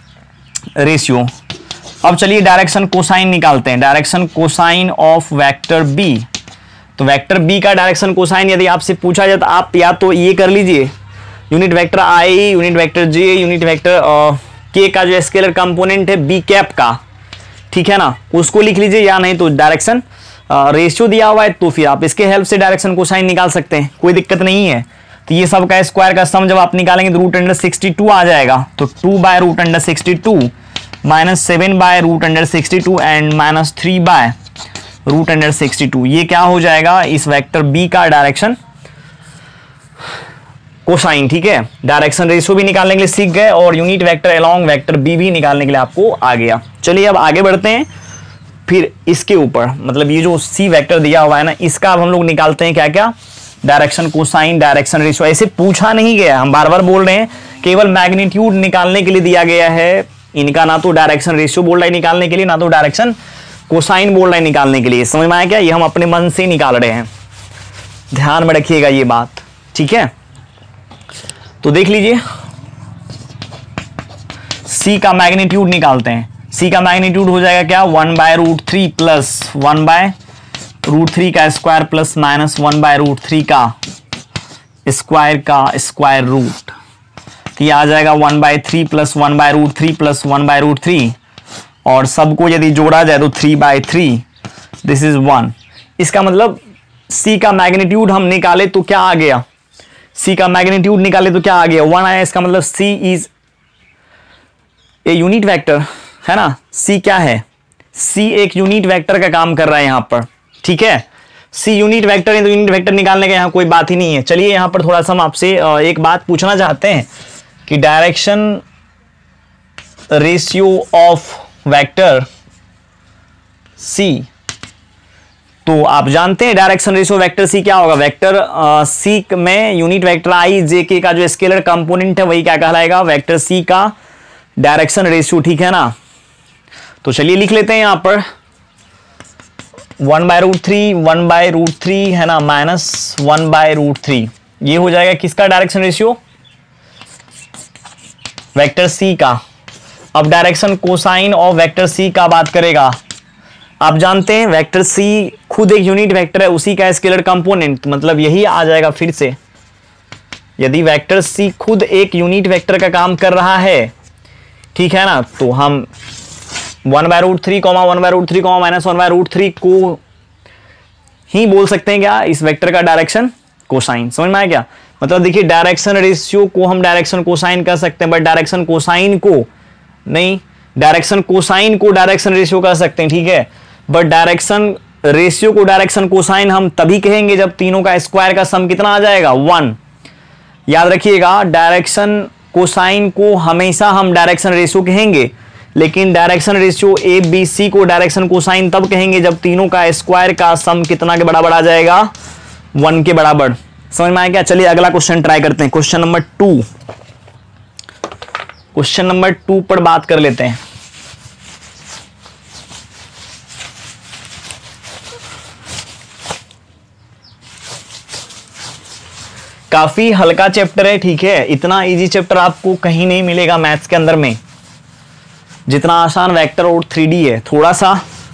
रेशियो। अब चलिए डायरेक्शन कोसाइन निकालते हैं। Direction cosine of vector B, तो वेक्टर बी का डायरेक्शन कोसाइन यदि आपसे पूछा जाए तो आप या तो ये कर लीजिए, यूनिट वेक्टर आई यूनिट वेक्टर जे यूनिट वेक्टर के का जो स्केलर कंपोनेंट है बी कैप का, ठीक है ना, उसको लिख लीजिए, या नहीं तो डायरेक्शन रेशियो दिया हुआ है तो फिर आप इसके हेल्प से डायरेक्शन कोसाइन निकाल सकते हैं, कोई दिक्कत नहीं है। तो ये सब का स्क्वायर का सम जब आप निकालेंगे तो रूट अंडर 62 आ जाएगा। तो 2 by root under 62 minus 7 by root under 62 and minus 3 by root under 62, ये क्या हो जाएगा? इस वेक्टर बी का डायरेक्शन कोसाइन, ठीक है। डायरेक्शन रेशियो भी निकालने के लिए सीख गए और unit vector along vector B भी निकालने के लिए आपको आ गया। चलिए अब आगे बढ़ते हैं। फिर इसके ऊपर मतलब ये जो सी वेक्टर दिया हुआ है ना, इसका अब हम लोग निकालते हैं क्या क्या? Direction cosine, direction ratio. ऐसे पूछा नहीं गया, हम बार बार बोल रहे हैं, केवल मैग्नीट्यूड निकालने के लिए दिया गया है। इनका ना तो डायरेक्शन रेशियो बोल रहा है निकालने के लिए, ना तो डायरेक्शन कोसाइन बोल रहा है निकालने के लिए। समझ में आया क्या? ये हम अपने मन से निकाल रहे हैं, ध्यान में रखिएगा ये बात, ठीक है। तो देख लीजिए सी का मैग्नीट्यूड निकालते हैं। सी का मैग्नीट्यूड हो जाएगा क्या? 1/√3 प्लस 1/√3 का स्क्वायर प्लस माइनस 1/√3 का स्क्वायर रूट। तो ये आ जाएगा 1/3 प्लस 1/√3 प्लस 1/√3 और सबको यदि जोड़ा जाए तो 3/3, दिस इज 1। इसका मतलब सी का मैग्नीट्यूड हम निकाले तो क्या आ गया? सी का मैग्नीट्यूड निकाले तो क्या आ गया? 1 आया। इसका मतलब C is a unit vector, है ना। सी क्या है? सी एक यूनिट वेक्टर का काम कर रहा है यहां पर, ठीक है। सी यूनिट वेक्टर है तो यूनिट वेक्टर निकालने का यहां कोई बात ही नहीं है। चलिए यहां पर थोड़ा सा हम आपसे एक बात पूछना चाहते हैं कि direction ratio of vector C, तो आप जानते हैं डायरेक्शन रेशियो वेक्टर सी क्या होगा? वेक्टर सी में unit vector i j k का जो स्केलर कंपोनेंट है वही क्या कहलाएगा? वेक्टर सी का डायरेक्शन रेशियो, ठीक है ना। तो चलिए लिख लेते हैं यहां पर 1/√3 है ना, माइनस 1/√3, ये हो जाएगा किसका डायरेक्शन रेशियो? वेक्टर सी का। अब direction cosine of vector C का बात करेगा। आप जानते हैं वेक्टर सी खुद एक यूनिट वेक्टर है, उसी का स्केलर कंपोनेंट, मतलब यही आ जाएगा फिर से। यदि वेक्टर सी खुद एक यूनिट वेक्टर का काम कर रहा है, ठीक है ना, तो हम 1/√3, 1/√3, माइनस 1/√3 को ही बोल सकते हैं क्या? इस वेक्टर का डायरेक्शन कोसाइन। समझ में आया क्या? मतलब देखिए डायरेक्शन रेशियो को हम डायरेक्शन कोसाइन कर सकते हैं, बट डायरेक्शन कोसाइन को नहीं, डायरेक्शन कोसाइन को डायरेक्शन रेशियो कर सकते हैं, ठीक है, बट डायरेक्शन रेशियो को डायरेक्शन कोसाइन हम तभी कहेंगे जब तीनों का स्क्वायर का सम कितना आ जाएगा? 1। याद रखिएगा डायरेक्शन कोसाइन को हमेशा हम डायरेक्शन रेशियो कहेंगे, लेकिन direction ratio A B C को डायरेक्शन कोसाइन तब कहेंगे जब तीनों का स्क्वायर का सम कितना के बराबर आ जाएगा? 1 के बराबर। समझ में आया क्या? चलिए अगला क्वेश्चन ट्राई करते हैं। क्वेश्चन नंबर 2, क्वेश्चन नंबर 2 पर बात कर लेते हैं। काफी हल्का चैप्टर है, ठीक है। इतना इजी चैप्टर आपको कहीं नहीं मिलेगा मैथ्स के अंदर में, जितना आसान वेक्टर और 3D है। थोड़ा सा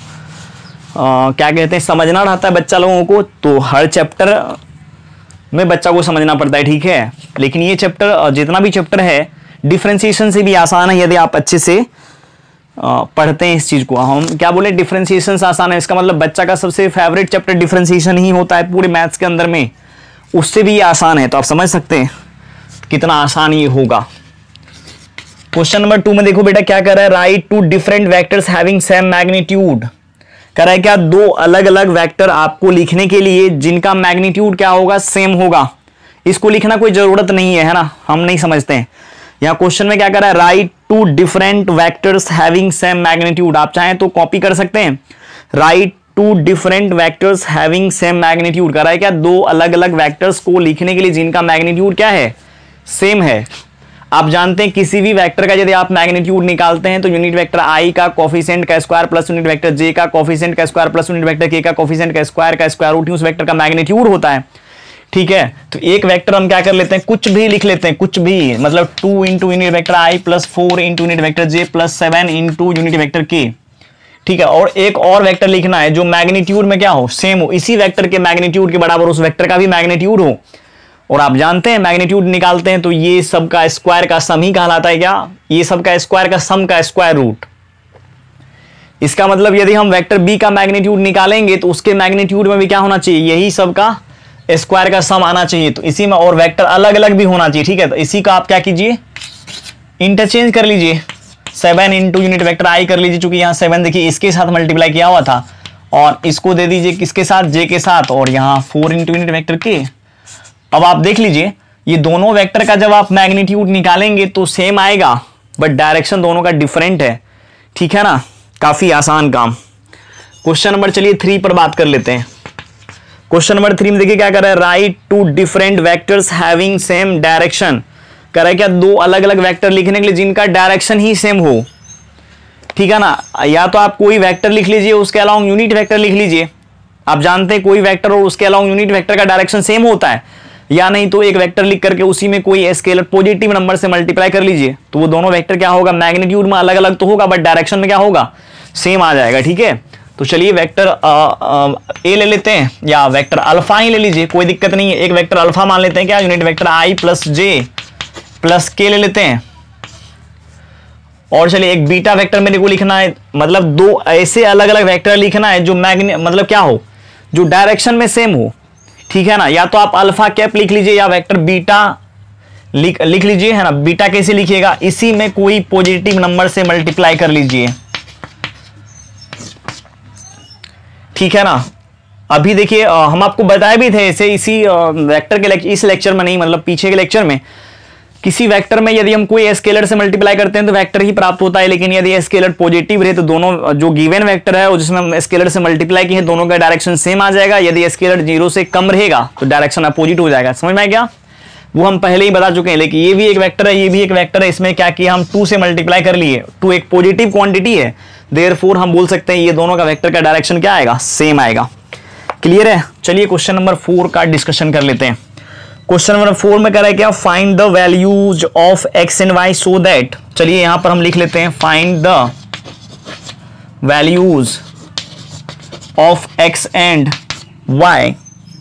क्या कहते हैं, समझना रहता है बच्चा लोगों को, तो हर चैप्टर में बच्चा को समझना पड़ता है, ठीक है। लेकिन ये चैप्टर, जितना भी चैप्टर है, डिफरेंशिएशन से भी आसान है यदि आप अच्छे से पढ़ते हैं इस चीज को। हम क्या बोले, डिफरेंशिएशन से आसान है, इसका मतलब बच्चा का सबसे फेवरेट चैप्टर डिफरेंशिएशन ही होता है पूरे मैथ्स के अंदर में, उससे भी आसान है। तो आप समझ सकते हैं कितना आसान ये होगा। क्वेश्चन नंबर 2 में देखो बेटा क्या कर रहा है, write two different vectors having same magnitude. कर रहा है क्या, दो अलग अलग वेक्टर आपको लिखने के लिए जिनका मैग्नीट्यूड क्या होगा, सेम होगा। इसको लिखना कोई जरूरत नहीं है ना, हम नहीं समझते हैं। यहाँ क्वेश्चन में क्या कर रहा है, write two different vectors having same magnitude. आप चाहें तो कॉपी कर सकते हैं, write two different vectors having same magnitude. कर रहा है क्या, दो अलग अलग वेक्टर्स को लिखने के लिए जिनका मैग्नीट्यूड क्या है, सेम है। आप जानते हैं किसी भी वेक्टर का यदि आप मैग्नीट्यूड निकालते हैं तो यूनिट वेक्टर आई का कोफिशिएंट का square plus unit vector J का कोफिशिएंट का square plus unit vector K का कोफिशिएंट का स्क्वायर रूट उस वेक्टर का मैग्नीट्यूड होता है, ठीक है। तो एक वेक्टर हम क्या कर लेते हैं, कुछ भी लिख लेते हैं, कुछ भी, मतलब 2 इंटू यूनिट वेक्टर आई प्लस 4 इंटू यूनिट वेक्टर जे प्लस 7 इंटू यूनिट वेक्टर के, ठीक है। और एक और वेक्टर लिखना है जो मैग्नीट्यूड में क्या हो, सेम हो, इसी वेक्टर के मैग्नीट्यूड के बराबर उस वेक्टर का भी मैग्नीट्यूड हो। और आप जानते हैं मैग्नीट्यूड निकालते हैं तो ये सब का स्क्वायर का सम ही कहलाता है क्या, ये सब का स्क्वायर का सम का स्क्वायर रूट। इसका मतलब यदि हम वेक्टर बी का मैग्नीट्यूड निकालेंगे तो उसके मैग्नीट्यूड में भी क्या होना चाहिए, यही सब का स्क्वायर का सम आना चाहिए। तो इसी में और वेक्टर अलग अलग भी होना चाहिए, ठीक है। तो इसी का आप क्या कीजिए, इंटरचेंज कर लीजिए, 7 इंटू यूनिट वेक्टर आई कर लीजिए, चूंकि यहाँ 7 देखिए इसके साथ मल्टीप्लाई किया हुआ था, और इसको दे दीजिए किसके साथ, जे के साथ, और यहाँ 4 इंटू यूनिट वेक्टर के। अब आप देख लीजिए ये दोनों वेक्टर का जब आप मैग्नीट्यूड निकालेंगे तो सेम आएगा, बट डायरेक्शन दोनों का डिफरेंट है, ठीक है ना। काफी आसान काम। क्वेश्चन नंबर चलिए 3 पर बात कर लेते हैं। क्वेश्चन नंबर 3 में देखिए क्या कर रहा है, write two different vectors having same direction. कर रहा है क्या, दो अलग अलग वेक्टर लिखने के लिए जिनका डायरेक्शन ही सेम हो, ठीक है ना। या तो आप कोई वेक्टर लिख लीजिए, उसके अलावा यूनिट वेक्टर लिख लीजिए। आप जानते हैं कोई वेक्टर और उसके अलावा यूनिट वेक्टर का डायरेक्शन सेम होता है, या नहीं तो एक वेक्टर लिख करके उसी में कोई स्केलर पॉजिटिव नंबर से मल्टीप्लाई कर लीजिए, तो वो दोनों वेक्टर क्या होगा, मैग्नीट्यूड में अलग अलग तो होगा बट डायरेक्शन में क्या होगा, सेम आ जाएगा, ठीक है। तो चलिए वेक्टर ए ले लेते हैं, या वेक्टर अल्फा ही ले लीजिए, कोई दिक्कत नहीं है। एक वेक्टर अल्फा मान लेते हैं क्या, यूनिट वेक्टर आई प्लस जे प्लस के ले लेते हैं। और चलिए एक बीटा वेक्टर मेरे को लिखना है, मतलब दो ऐसे अलग अलग वेक्टर लिखना है जो मतलब क्या हो, जो डायरेक्शन में सेम हो, ठीक है ना। या तो आप अल्फा कैप लिख लीजिए या वेक्टर बीटा लिख लीजिए, है ना। बीटा कैसे लिखिएगा, इसी में कोई पॉजिटिव नंबर से मल्टीप्लाई कर लीजिए, ठीक है ना। अभी देखिए हम आपको बताए भी थे ऐसे, इसी वेक्टर के इस लेक्चर में नहीं, मतलब पीछे के लेक्चर में, किसी वेक्टर में यदि हम कोई स्केलर से मल्टीप्लाई करते हैं तो वेक्टर ही प्राप्त होता है। लेकिन यदि स्केलर पॉजिटिव रहे तो दोनों जो गिवन वेक्टर है जिसमें हम स्केलर से मल्टीप्लाई किए दोनों का डायरेक्शन सेम आ जाएगा। यदि स्केलर 0 से कम रहेगा तो डायरेक्शन अपोजिट हो जाएगा। समझ में आया क्या, वो हम पहले ही बता चुके हैं। लेकिन ये भी एक वेक्टर है, ये भी एक वेक्टर है, इसमें क्या किया हम 2 से मल्टीप्लाई कर लिए। 2 एक पॉजिटिव क्वांटिटी है, देयरफॉर हम बोल सकते हैं ये दोनों का वेक्टर का डायरेक्शन क्या आएगा, सेम आएगा। क्लियर है। चलिए क्वेश्चन नंबर 4 का डिस्कशन कर लेते हैं। क्वेश्चन नंबर 4 में कह रहा है क्या, find the values of X and Y so that. चलिए यहां पर हम लिख लेते हैं find the values of X and Y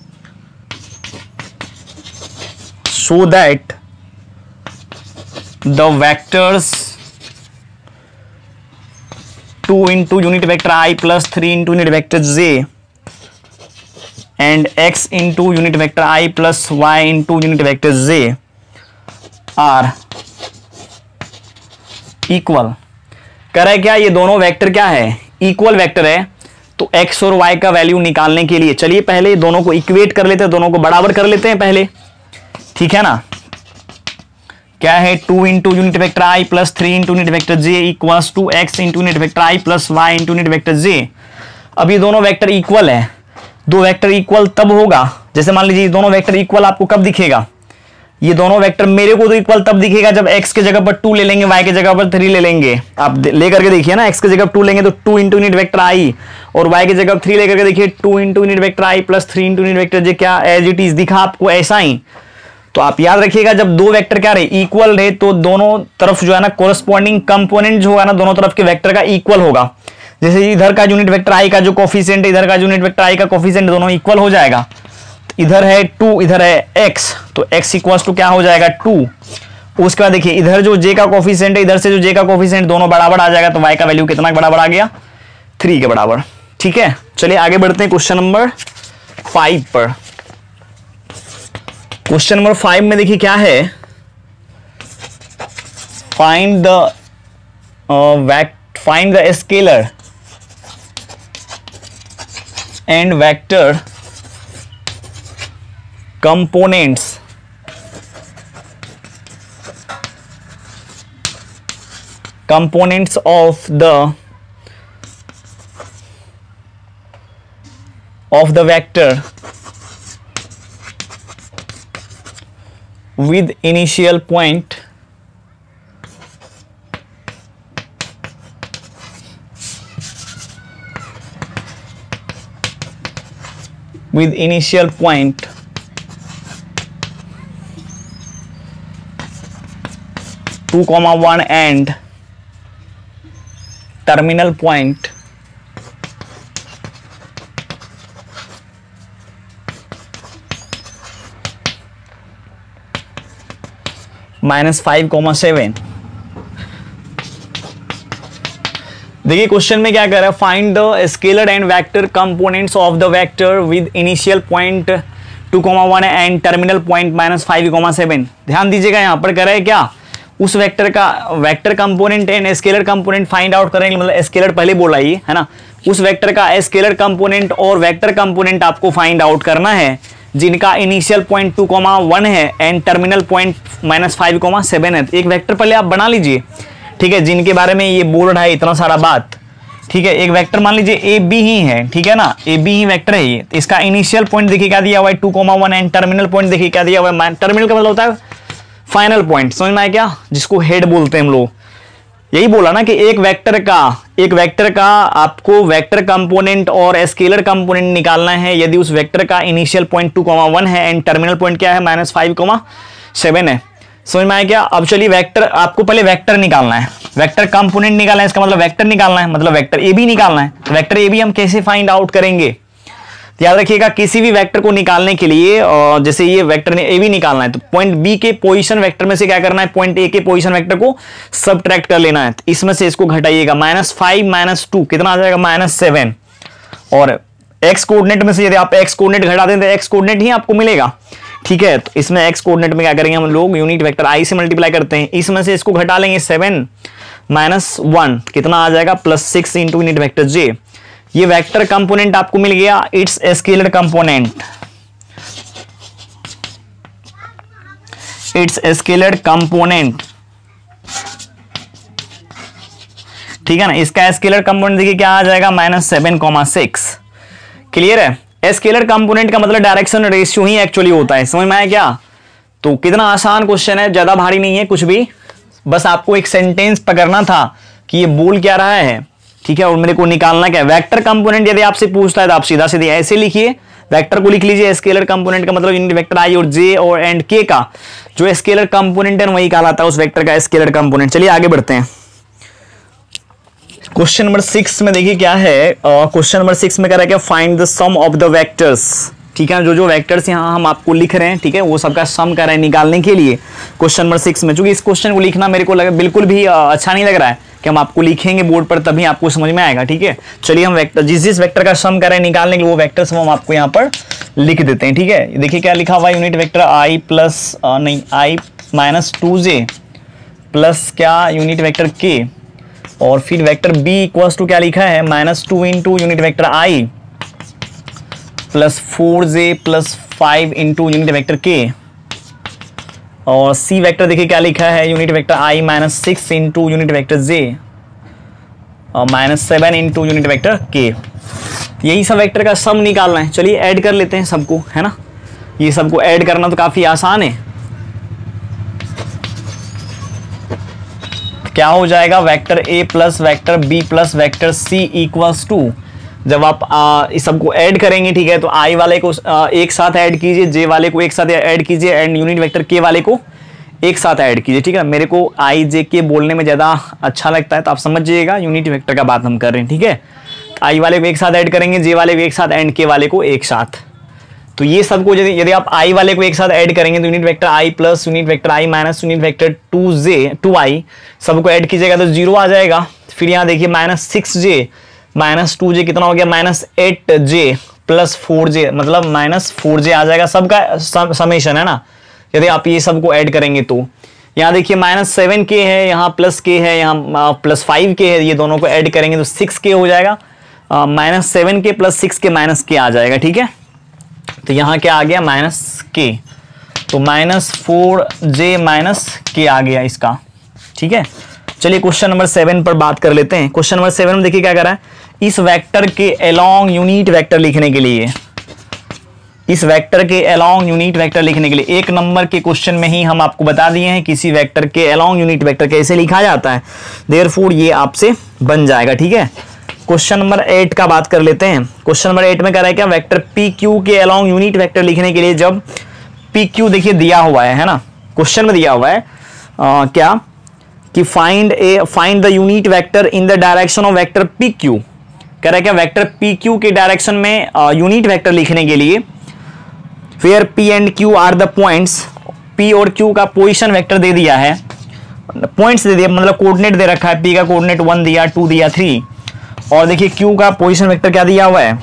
so that the vectors 2 into unit vector I plus 3 into unit vector J and x into unit vector I plus y into unit vector z are equal। कह रहा है क्या, ये दोनों वेक्टर क्या है, इक्वल वेक्टर है। तो x और y का वैल्यू निकालने के लिए चलिए पहले दोनों को इक्वेट कर लेते हैं, दोनों को बराबर कर लेते हैं पहले, ठीक है ना। क्या है, 2 into unit vector I plus 3 into unit vector J equals to x into unit vector I plus y into unit vector J। अब ये दोनों वेक्टर इक्वल है। दो वेक्टर इक्वल तब होगा, जैसे मान लीजिए दोनों वेक्टर इक्वल आपको कब दिखेगा, ये दोनों वेक्टर मेरे को तो इक्वल तब दिखेगा जब x के जगह पर 2 ले लेंगे, y के जगह पर 3 ले लेंगे। आप लेकर के देखिए ना, x के जगह 2 लेंगे तो 2 इंटू यूनिट वेक्टर I, और y के जगह 3 लेकर के देखिए 2 into unit vector I plus 3 into unit vector J। क्या एज इट इज दिखा आपको ऐसा ही। तो आप याद रखिएगा जब दो वेक्टर क्या रहे, इक्वल रहे, तो दोनों तरफ जो है ना कोरस्पॉन्डिंग कंपोनेंट जो है ना दोनों तरफ के वेक्टर का इक्वल होगा। जैसे इधर का यूनिट वेक्टर आई का जो कोफिशिएंट, इधर का यूनिट वेक्टर आई का कोफिशिएंट, दोनों इक्वल हो जाएगा। इधर है 2, इधर है x, तो x इक्वल्स टू क्या हो जाएगा 2। उसके बाद देखिए इधर जो j का कोफिशिएंट है, इधर से जो j का कोफिशिएंट, दोनों बराबर आ जाएगा, तो y का वैल्यू कितना बराबर आ गया, 3 के बराबर। ठीक है, चलिए आगे बढ़ते हैं क्वेश्चन नंबर 5 पर। क्वेश्चन नंबर 5 में देखिए क्या है, find the scalar and vector components of the vector with initial point .2, 1 and terminal point -5,7। देखिए क्वेश्चन में क्या कर रहा है, find the scalar and vector components of the vector with initial point 2,1 and terminal point -5,7। ध्यान दीजिएगा यहां पर कर रहा है क्या, उस वेक्टर का vector component and scalar component find out करेंगे, मतलब स्केलर पहले बोला ही है ना, उस वेक्टर का स्केलर कंपोनेंट और वेक्टर कंपोनेंट आपको फाइंड आउट करना है जिनका इनिशियल पॉइंट 2,1 है एंड टर्मिनल पॉइंट -5,7 है। एक वेक्टर पहले आप बना लीजिए, ठीक है, जिनके बारे में ये बोल रहा है इतना सारा बात। ठीक है, एक वेक्टर मान लीजिए ए बी ही है, ठीक है ना, ए बी ही वेक्टर है ये। इसका इनिशियल पॉइंट देखिए क्या दिया हुआ है 2,1 एंड टर्मिनल पॉइंट देखिए क्या दिया हुआ है। टर्मिनल का मतलब होता है फाइनल पॉइंट, समझ में आया क्या, जिसको हेड बोलते हैं हम लोग। यही बोला ना कि एक वेक्टर का आपको वेक्टर कंपोनेंट और स्केलर कंपोनेंट निकालना है यदि उस वेक्टर का इनिशियल पॉइंट 2,1 है एंड टर्मिनल पॉइंट क्या है -5,7 है। समझ में आया क्या। अब चलिए वेक्टर, आपको पहले वेक्टर निकालना है, वेक्टर कंपोनेंट निकालना है, इसका मतलब वेक्टर निकालना है, मतलब वेक्टर ए बी निकालना है। तो वेक्टर ए बी हम कैसे फाइंड आउट करेंगे, याद रखिएगा किसी भी वेक्टर को निकालने के लिए, जैसे ये वेक्टर ने ए बी निकालना है तो पॉइंट बी के पोजीशन वेक्टर में से क्या करना है, पॉइंट ए के पोजीशन वेक्टर को सबट्रैक्ट कर लेना है। इसमें से इसको घटाइएगा, -5 -2 कितना आ जाएगा -7, और एक्स कोऑर्डिनेट में से यदि आप एक्स कोऑर्डिनेट घटा दें तो एक्स कोऑर्डिनेट ही आपको मिलेगा। ठीक है, तो इसमें एक्स कोऑर्डिनेट में क्या करेंगे हम लोग, यूनिट वेक्टर आई से मल्टीप्लाई करते हैं, इसमें से इसको घटा लेंगे 7 -1 कितना आ जाएगा +6 इंटू यूनिट वेक्टर जे। ये वेक्टर कंपोनेंट आपको मिल गया, it's scalar component, it's scalar component, ठीक है ना। इसका स्केलर कंपोनेंट देखिए क्या आ जाएगा -7,6। क्लियर है। स्केलर कंपोनेंट का मतलब डायरेक्शन रेशियो ही एक्चुअली होता है, समझ में आया क्या। तो कितना आसान क्वेश्चन है, ज्यादा भारी नहीं है कुछ भी, बस आपको एक सेंटेंस पकड़ना था कि ये बोल क्या रहा है, ठीक है, और मेरे को निकालना क्या है। वेक्टर कंपोनेंट यदि आपसे पूछता है तो आप सीधा सीधे ऐसे लिखिए, वेक्टर को लिख लीजिए, स्केलर कंपोनेंट का मतलब यूनिट वेक्टर आई और जे और एंड के का जो स्केलर कंपोनेंट है वही कहलाता है उस वेक्टर का स्केलर कंपोनेंट। चलिए आगे बढ़ते हैं। क्वेश्चन नंबर 6 में देखिए क्या है, क्वेश्चन नंबर 6 में कह रहा है क्या, find the sum of the vectors. ठीक है, जो वेक्टर्स यहाँ हम आपको लिख रहे हैं, ठीक है, वो सबका सम कर रहे हैं निकालने के लिए क्वेश्चन नंबर 6 में। चूंकि इस क्वेश्चन को लिखना मेरे को लगा बिल्कुल भी अच्छा नहीं लग रहा है कि हम आपको लिखेंगे बोर्ड पर तभी आपको समझ में आएगा। ठीक है, चलिए हम वेक्टर जिस वेक्टर का सम कर रहे हैं निकालने के लिए वो वेक्टर सम हम आपको यहाँ पर लिख देते हैं। ठीक है, देखिए क्या लिखा हुआ है, unit vector I plus i -2j plus क्या यूनिट वेक्टर के, और फिर वेक्टर b इक्वल्स टू क्या लिखा है -2 into unit vector i plus 4j प्लस 5 इंटू यूनिट वेक्टर k, और c वेक्टर देखिए क्या लिखा है, unit vector i -6 into unit vector j और -7 इंटू यूनिट वेक्टर k। यही सब वेक्टर का सम निकालना है। चलिए ऐड कर लेते हैं सबको, है ना, ये सबको ऐड करना तो काफी आसान है। क्या हो जाएगा, vector a plus vector b plus vector c equals to जब आप इस सबको ऐड करेंगे, ठीक है, तो आई वाले को एक साथ ऐड कीजिए, जे वाले को एक साथ ऐड कीजिए एंड यूनिट वेक्टर के वाले को एक साथ ऐड कीजिए, ठीक है। मेरे को आई जे के बोलने में ज़्यादा अच्छा लगता है तो आप समझिएगा यूनिट वेक्टर का बात हम कर रहे हैं, ठीक है। आई वाले को एक साथ ऐड करेंगे, जे वाले को एक साथ एंड के वाले को एक साथ। तो ये सबको यदि आप आई वाले को एक साथ ऐड करेंगे तो यूनिट वेक्टर आई प्लस यूनिट वेक्टर आई माइनस यूनिट वेक्टर 2i सबको ऐड कीजिएगा तो 0 आ जाएगा। फिर यहाँ देखिए -6j माइनस 2j कितना हो गया, -8j प्लस 4j, मतलब -4j आ जाएगा। सबका समेशन है ना, यदि आप ये सबको ऐड करेंगे तो यहाँ देखिए -7k है, यहाँ +k है, यहाँ +5k है, ये दोनों को ऐड करेंगे तो 6k हो जाएगा। -7k + 6k -k आ जाएगा, ठीक है। तो यहाँ क्या आ गया, -k, तो -4j -k आ गया इसका, ठीक है। चलिए क्वेश्चन नंबर 7 पर बात कर लेते हैं। क्वेश्चन नंबर 7 में देखिए क्या कर रहा है, इस वेक्टर के अलोंग यूनिट वेक्टर लिखने के लिए, इस वेक्टर के अलोंग यूनिट वेक्टर लिखने के लिए 1 नंबर के क्वेश्चन में ही हम आपको बता दिए हैं किसी वेक्टर के अलोंग यूनिट वेक्टर कैसे लिखा जाता है, देयरफॉर ये आपसे बन जाएगा, ठीक है। क्वेश्चन नंबर 8 का बात कर लेते हैं। क्वेश्चन नंबर 8 में कह रहा है क्या, वेक्टर पी क्यू के अलोंग यूनिट वेक्टर लिखने के लिए जब पी क्यू देखिए दिया हुआ है ना, क्वेश्चन में दिया हुआ है क्या कि find the unit vector in the direction of vector P Q. कह रहा है क्या, वेक्टर पी क्यू के डायरेक्शन में यूनिट वेक्टर लिखने के लिए where P and Q are the points, P और क्यू का पोजिशन वेक्टर दे दिया है, पॉइंट्स दे दिया, मतलब कोऑर्डिनेट दे रखा है, पी का कोऑर्डिनेट 1 दिया, 2 दिया, 3, और देखिए क्यू का पोजीशन वेक्टर क्या दिया हुआ है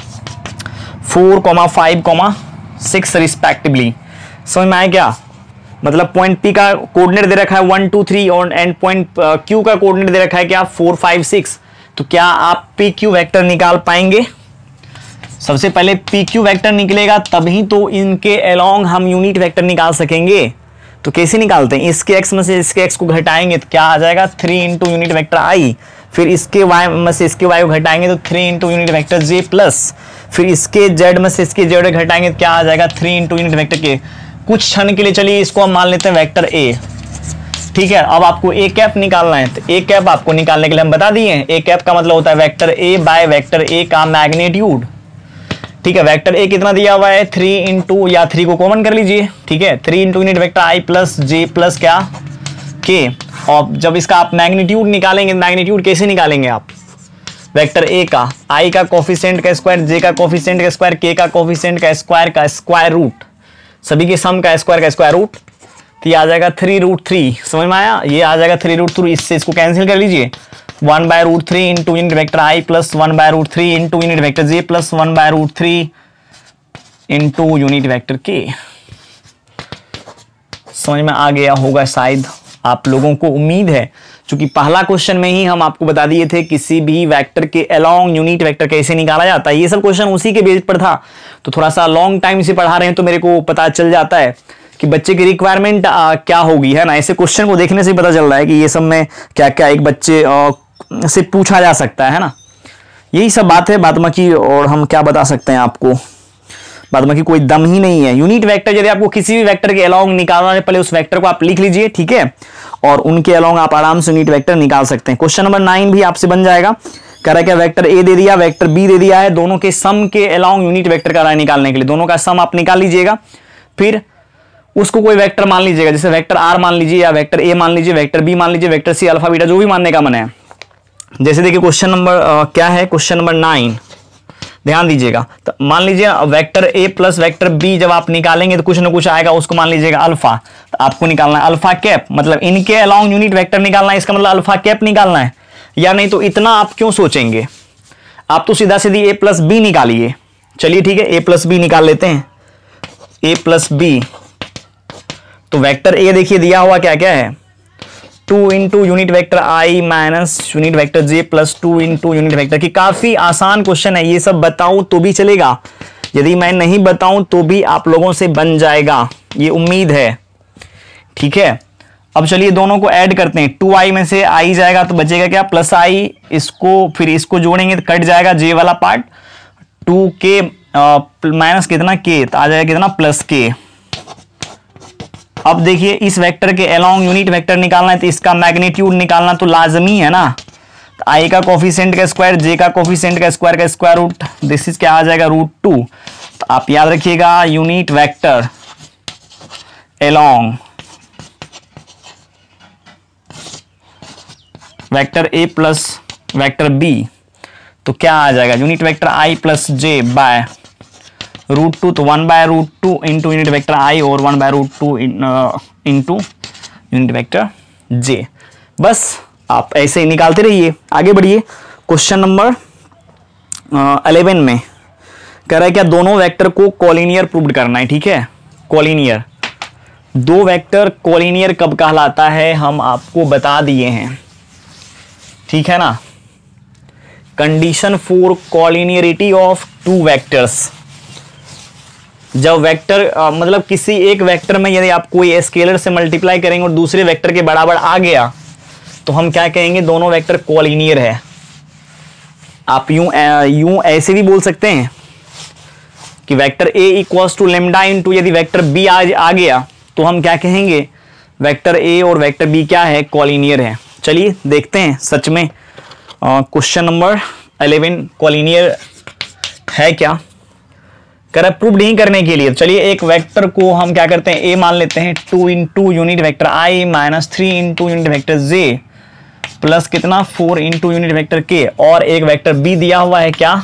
4, 5, 6 रिस्पेक्टिवली। समझ में आया क्या, मतलब पॉइंट पी का कोऑर्डिनेट दे रखा है 1, 2, 3 और एंड पॉइंट क्यू का कोऑर्डिनेट दे रखा है क्या 4, 5, 6। तो क्या आप पी क्यू वेक्टर निकाल पाएंगे? सबसे पहले पी क्यू वेक्टर निकलेगा तभी तो इनके अलोंग हम यूनिट वेक्टर निकाल सकेंगे। तो कैसे निकालते हैं, इसके एक्स में से इसके एक्स को घटाएंगे तो क्या आ जाएगा 3 इंटू यूनिट वेक्टर आई, फिर इसके वाई में से इसके वाई को घटाएंगे तो 3 इंटू यूनिट वेक्टर जे प्लस, फिर इसके जेड में से इसके जेड घटाएंगे तो क्या आ जाएगा 3 इंटू यूनिट वेक्टर के। कुछ क्षण के लिए चलिए इसको हम मान लेते हैं वेक्टर ए, ठीक है। अब आपको ए कैप निकालना है, तो ए कैप आपको निकालने के लिए हम बता दिए हैं, ए कैप का मतलब होता है vector A by vector A का मैग्नीट्यूड, ठीक है। वेक्टर ए कितना दिया हुआ है 3 इंटू, या 3 को कॉमन कर लीजिए, ठीक है, 3 इंटू यूनिट वेक्टर आई प्लस जे प्लस क्या के। और जब इसका आप मैग्नीट्यूड निकालेंगे, मैग्नीट्यूड कैसे निकालेंगे आप, वेक्टर ए का आई का कोफिशिएंट का स्क्वायर, जे का कोफिशिएंट का स्क्वायर, के का कोफिशिएंट का स्क्वायर रूट, सभी के सम का स्क्वायर रूट, तो ये आ जाएगा 3√3। समझ में आया, ये आ जाएगा 3√3। इससे इसको कैंसिल कर लीजिए, 1/√3 इंटू यूनिट वेक्टर आई प्लस 1/√3 इंटू यूनिट वेक्टर जे plus 1/√3 into unit vector k. समझ में आ गया होगा शायद आप लोगों को, उम्मीद है, क्योंकि पहला क्वेश्चन में ही हम आपको बता दिए थे किसी भी वेक्टर के अलोंग यूनिट वेक्टर कैसे निकाला जाता है। ये सब क्वेश्चन उसी के बेस पर था, तो थोड़ा सा लॉन्ग टाइम से पढ़ा रहे हैं तो मेरे को पता चल जाता है कि बच्चे की रिक्वायरमेंट क्या होगी, है ना। ऐसे क्वेश्चन को देखने से पता चल रहा है कि ये सब में क्या क्या एक बच्चे से पूछा जा सकता है ना। यही सब बात है, बाद बाकी और हम क्या बता सकते हैं आपको, बाद बाकी कोई दम ही नहीं है। यूनिट वेक्टर यदि आपको किसी भी वेक्टर के अलोंग निकालना है, पहले उस वेक्टर को आप लिख लीजिए, ठीक है, और उनके अलोंग आप आराम से यूनिट वेक्टर निकाल सकते हैं। क्वेश्चन नंबर 9 भी आपसे बन जाएगा। कह रहा है क्या, वेक्टर ए दे दिया, वेक्टर बी दे दिया है, दोनों के सम के अलोंग यूनिट वेक्टर का निकालने के लिए दोनों का सम आप निकाल लीजिएगा, फिर उसको कोई वेक्टर मान लीजिएगा, जैसे वेक्टर आर मान लीजिए, या वेक्टर ए मान लीजिए, वेक्टर बी मान लीजिए, वेक्टर सी अल्फा बीटा जो भी मानने का मन है। जैसे देखिए क्वेश्चन नंबर क्या है, क्वेश्चन नंबर 9 ध्यान दीजिएगा। तो मान लीजिए vector A plus vector B जब आप निकालेंगे तो कुछ ना कुछ आएगा, उसको मान लीजिएगा अल्फा, तो आपको निकालना है अल्फा कैप, मतलब इनके अलोंग यूनिट वेक्टर निकालना है, इसका मतलब अल्फा कैप निकालना है। या नहीं तो इतना आप क्यों सोचेंगे, आप तो सीधा सीधी ए प्लस बी निकालिए। चलिए ठीक है, ए प्लस बी निकाल लेते हैं, ए प्लस बी। तो वेक्टर ए देखिए दिया हुआ क्या क्या है, 2 इंटू यूनिट वेक्टर आई माइनस यूनिट वेक्टर जे plus 2 into unit vector k. काफी आसान क्वेश्चन है, ये सब बताऊं तो भी चलेगा, यदि मैं नहीं बताऊं तो भी आप लोगों से बन जाएगा, ये उम्मीद है, ठीक है। अब चलिए दोनों को ऐड करते हैं, 2i में से i जाएगा तो बचेगा क्या प्लस i, इसको फिर इसको जोड़ेंगे तो कट जाएगा j वाला पार्ट, 2k माइनस कितना k, तो आ जाएगा कितना प्लस k। अब देखिए इस वेक्टर के अलोंग यूनिट वेक्टर निकालना है तो इसका मैग्नीट्यूड निकालना तो लाजमी है ना, आई का कोफिशिएंट का स्क्वायर, जे का कोफिशिएंट का स्क्वायर रूट, दिस इज क्या आ जाएगा √2। तो आप याद रखिएगा unit vector along vector A plus vector B, तो क्या आ जाएगा unit vector I plus j by √2, तो 1/√2 इंटू यूनिट वेक्टर आई और 1/√2 इंटू यूनिट वेक्टर जे। बस आप ऐसे ही निकालते रहिए। आगे बढ़िए, क्वेश्चन नंबर 11 में कह रहा है क्या दोनों वेक्टर को कोलिनियर प्रूव करना है। ठीक है, कोलिनियर, दो वेक्टर कोलिनियर कब कहलाता है हम आपको बता दिए हैं, ठीक है ना। Condition for collinearity of two vectors, जब वेक्टर मतलब किसी एक वेक्टर में यदि आप कोई स्केलर से मल्टीप्लाई करेंगे और दूसरे वेक्टर के बराबर आ गया तो हम क्या कहेंगे, दोनों वेक्टर कोलिनियर है। आप यूं ऐसे भी बोल सकते हैं कि vector A equals to lambda into, यदि वेक्टर बी आ गया तो हम क्या कहेंगे, वेक्टर ए और वेक्टर बी क्या है, कोलिनियर है। चलिए देखते हैं सच में क्वेश्चन नंबर 11 कोलिनियर है क्या। कर प्रूव नहीं करने के लिए चलिए एक वेक्टर को हम क्या करते हैं, ए मान लेते हैं 2 इंटू यूनिट वेक्टर आई माइनस 3 इंटू यूनिट वेक्टर जे प्लस कितना 4 इंटू यूनिट वेक्टर के, और एक वेक्टर बी दिया हुआ है क्या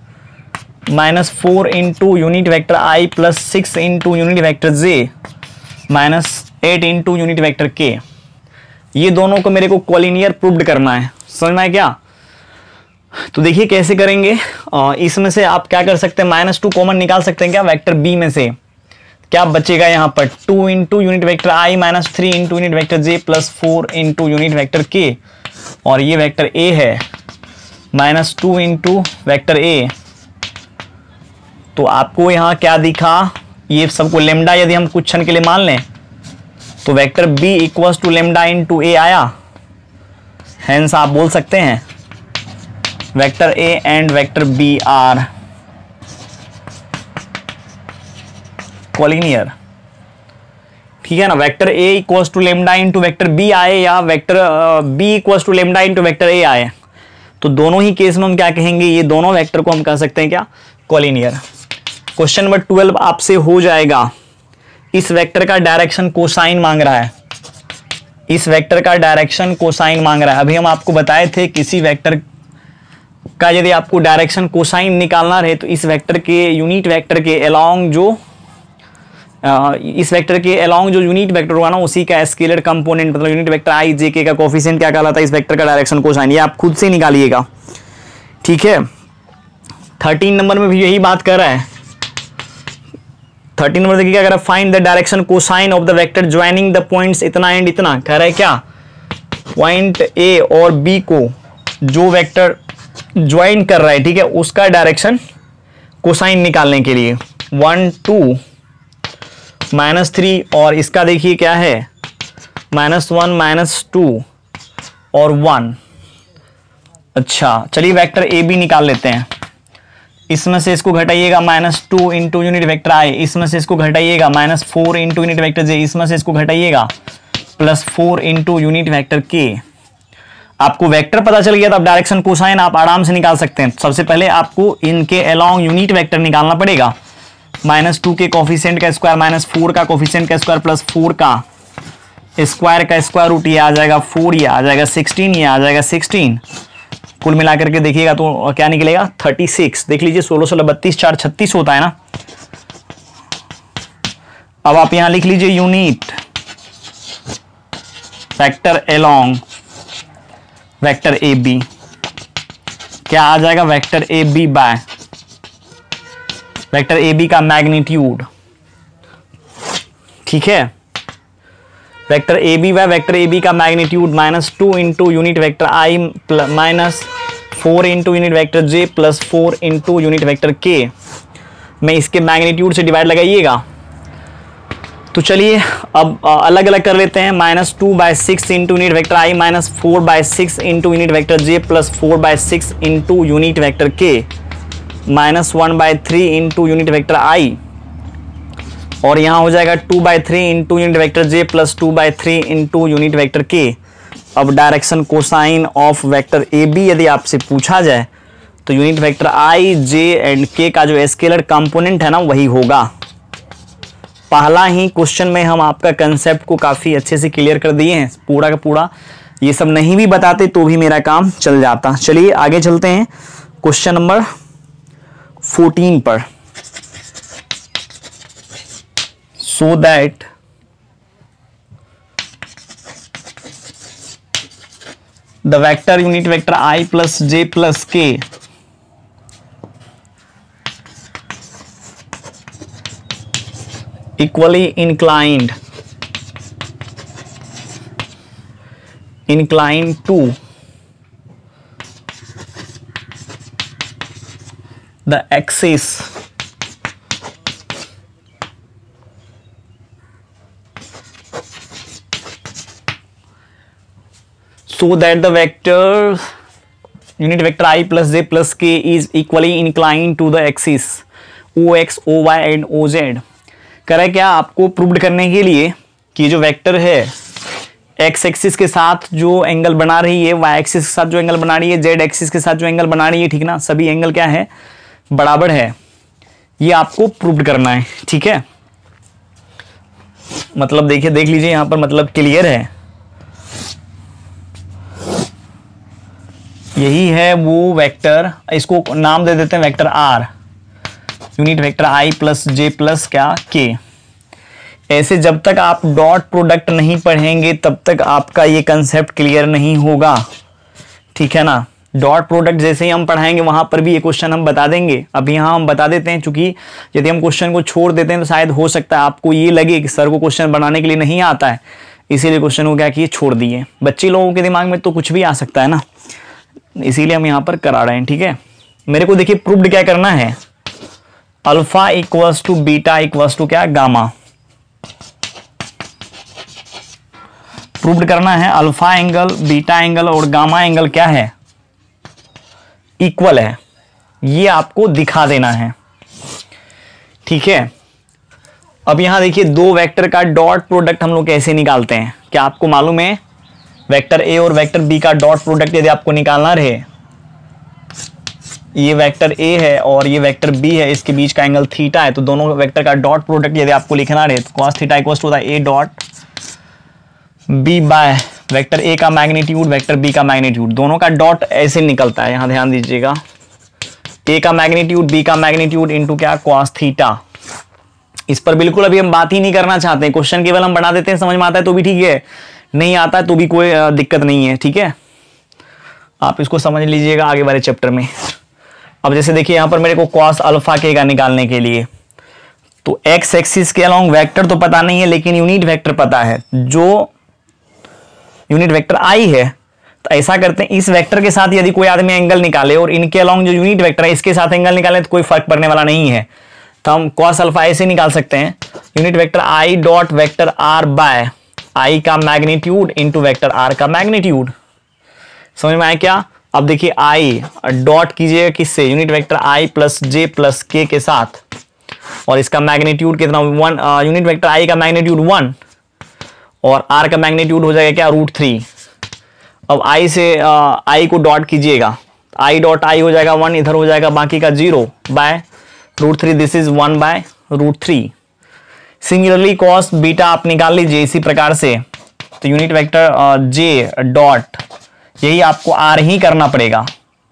-4 इंटू यूनिट वेक्टर आई प्लस 6 इंटू यूनिट वेक्टर जे माइनस 8 इंटू यूनिट वेक्टर के। ये दोनों को मेरे को कोलिनियर प्रूव्ड करना है, समझ में आया क्या। तो देखिए कैसे करेंगे, इसमें से आप क्या कर सकते हैं, -2 कॉमन निकाल सकते हैं क्या, वेक्टर बी में से क्या बचेगा यहाँ पर 2 इंटू यूनिट वेक्टर आई माइनस 3 इंटू यूनिट वेक्टर जे प्लस 4 इंटू यूनिट वेक्टर के, और ये वेक्टर ए है -2 इंटू वेक्टर ए। तो आपको यहाँ क्या दिखा, ये सबको लेमडा यदि हम कुछ क्षण के लिए मान लें तो vector B equals to lambda into A आया। हेंस आप बोल सकते हैं vector A and vector B are collinear, ठीक है ना। Vector A equals to lambda into vector B आए या vector B equals to lambda into vector A आए, तो दोनों ही केस में हम क्या कहेंगे, ये दोनों वेक्टर को हम कह सकते हैं क्या, कोलिनियर। क्वेश्चन नंबर 12 आपसे हो जाएगा, इस वेक्टर का डायरेक्शन कोसाइन मांग रहा है, इस वेक्टर का डायरेक्शन कोसाइन मांग रहा है। अभी हम आपको बताए थे किसी वेक्टर का यदि आपको डायरेक्शन कोसाइन निकालना रहे तो इस वेक्टर के यूनिट वेक्टर के अलोंग जो इस वेक्टर के अलोंग जो यूनिट वेक्टर होगा ना उसी का स्केलर कंपोनेंट मतलब unit vector i j k का कोफिशिएंट क्या कहलाता है, इस वेक्टर का डायरेक्शन कोसाइन, ये आप खुद से निकालिएगा। ठीक है, 13 नंबर में भी यही बात कर रहा है। 13 नंबर देखिए क्या कह रहा है, find the direction cosine of the vector joining the points इतना एंड इतना। कह रहा है क्या, पॉइंट ए और बी को जो वेक्टर ज्वाइन कर रहा है, ठीक है, उसका डायरेक्शन कोसाइन निकालने के लिए 1 2 -3, और इसका देखिए क्या है -1 -2 और 1। अच्छा चलिए वेक्टर ए बी निकाल लेते हैं। इसमें से इसको घटाइएगा -2 इंटू यूनिट वेक्टर आई, इसमें से इसको घटाइएगा -4 इंटू यूनिट वेक्टर जे, इसमें से इसको घटाइएगा +4 इंटू यूनिट वेक्टर के। आपको वेक्टर पता चल गया तो अब डायरेक्शन कोसाइन आप आराम से निकाल सकते हैं। सबसे पहले आपको इनके अलोंग यूनिट वेक्टर निकालना पड़ेगा, -2 के कोफिशिएंट का स्क्वायर -4 का कोफिशिएंट का स्क्वायर +4 का स्क्वायर का स्क्वायर रूट, ये आ जाएगा 4, ये आ जाएगा 16, ये आ जाएगा 16, कुल मिलाकर के देखिएगा तो क्या निकलेगा 36। देख लीजिए 16 16 32 4 36 होता है ना। अब आप यहां लिख लीजिए unit vector along vector A B, क्या आ जाएगा vector A B by vector A B का मैग्नीट्यूड। ठीक है, vector A B by vector A B का magnitude -2 into unit vector i -4 into unit vector j +4 into unit vector k में इसके मैग्नीट्यूड से डिवाइड लगाइएगा। तो चलिए अब अलग अलग कर लेते हैं, -2/6 into unit vector i -4/6 into unit vector j +4/6 into unit vector k -1/3 into unit vector आई, और यहाँ हो जाएगा 2/3 into unit vector j +2/3 into unit vector k अब direction cosine of vector A B यदि आपसे पूछा जाए तो unit vector i j and k का जो स्केलर कंपोनेंट है ना वही होगा। पहला ही क्वेश्चन में हम आपका कंसेप्ट को काफी अच्छे से क्लियर कर दिए हैं, पूरा का पूरा। ये सब नहीं भी बताते तो भी मेरा काम चल जाता। चलिए आगे चलते हैं क्वेश्चन नंबर 14 पर। So that the vector unit vector I plus J plus k equally inclined to the axis so that the vector unit vector I plus j plus k is equally inclined to the axis ox, oy and oz। करें क्या, आपको प्रूव करने के लिए कि जो वेक्टर है एक्स एक्सिस के साथ जो एंगल बना रही है, वाई एक्सिस के साथ जो एंगल बना रही है, जेड एक्सिस के साथ जो एंगल बना रही है, ठीक ना, सभी एंगल क्या है, बराबर है। ये आपको प्रूव करना है, ठीक है। मतलब देखिए, देख लीजिए यहां पर, मतलब क्लियर है। यही है वो वेक्टर, इसको नाम दे देते हैं वेक्टर आर, यूनिट वेक्टर आई प्लस जे प्लस क्या के। ऐसे जब तक आप डॉट प्रोडक्ट नहीं पढ़ेंगे तब तक आपका ये कंसेप्ट क्लियर नहीं होगा, ठीक है ना। डॉट प्रोडक्ट जैसे ही हम पढ़ाएंगे वहां पर भी ये क्वेश्चन हम बता देंगे। अब यहाँ हम बता देते हैं, चूंकि यदि हम क्वेश्चन को छोड़ देते हैं तो शायद हो सकता है आपको ये लगे कि सर को क्वेश्चन बनाने के लिए नहीं आता है, इसीलिए क्वेश्चन को क्या किए, छोड़ दिए। बच्चे लोगों के दिमाग में तो कुछ भी आ सकता है ना, इसीलिए हम यहाँ पर करा रहे हैं, ठीक है। मेरे को देखिए प्रूव्ड क्या करना है, alpha equals to beta equals to क्या, गामा। प्रूव्ड करना है अल्फा एंगल, बीटा एंगल और गामा एंगल क्या है, इक्वल है। ये आपको दिखा देना है, ठीक है। अब यहां देखिए दो वेक्टर का डॉट प्रोडक्ट हम लोग कैसे निकालते हैं, क्या आपको मालूम है। वेक्टर ए और वेक्टर बी का डॉट प्रोडक्ट यदि आपको निकालना रहे, ये वेक्टर ए है और ये वेक्टर बी है, इसके बीच का एंगल थीटा है, तो दोनों वेक्टर का डॉट प्रोडक्ट यदि आपको लिखना रहे तो cos theta equals to A dot B by vector A का मैग्नीट्यूड वेक्टर बी का मैग्नीट्यूड। दोनों का डॉट ऐसे निकलता है, यहां ध्यान दीजिएगा, ए का मैग्नीट्यूड बी का मैग्नीट्यूड इनटू क्या, cos थीटा। इस पर बिल्कुल अभी हम बात ही नहीं करना चाहते हैं, क्वेश्चन केवल हम बना देते हैं, समझ में आता है तो भी ठीक है, नहीं आता है तो भी कोई दिक्कत नहीं है, ठीक है। आप इसको समझ लीजिएगा आगे वाले चैप्टर में। अब जैसे देखिए यहां पर मेरे को cos अल्फा के का निकालने के लिए, तो एक्स एक्सिस के अलोंग वेक्टर तो पता नहीं है लेकिन यूनिट वेक्टर पता है, जो यूनिट वेक्टर आई है। तो ऐसा करते हैं, इस वेक्टर के साथ यदि कोई आदमी एंगल निकाले और इनके अलोंग जो यूनिट वेक्टर है इसके साथ एंगल निकाले तो कोई फर्क पड़ने वाला नहीं है, तो हम cos अल्फा ऐसे निकाल सकते हैं, unit vector i dot vector R by i का मैग्नीट्यूड इंटू वेक्टर आर का मैग्नीट्यूड। समझ में आया क्या। अब देखिए आई डॉट कीजिएगा किससे, यूनिट वेक्टर आई प्लस जे प्लस के के साथ, और इसका मैग्नीट्यूड कितना, 1, यूनिट वेक्टर आई का मैग्नीट्यूड 1 और आर का मैग्नीट्यूड हो जाएगा क्या, √3। अब आई से आई को डॉट कीजिएगा, आई डॉट आई हो जाएगा 1, इधर हो जाएगा बाकी का 0 by √3, this is 1 by √3। Similarly cos beta आप निकाल लीजिए इसी प्रकार से, तो यूनिट वेक्टर जे डॉट, यही आपको आर ही करना पड़ेगा,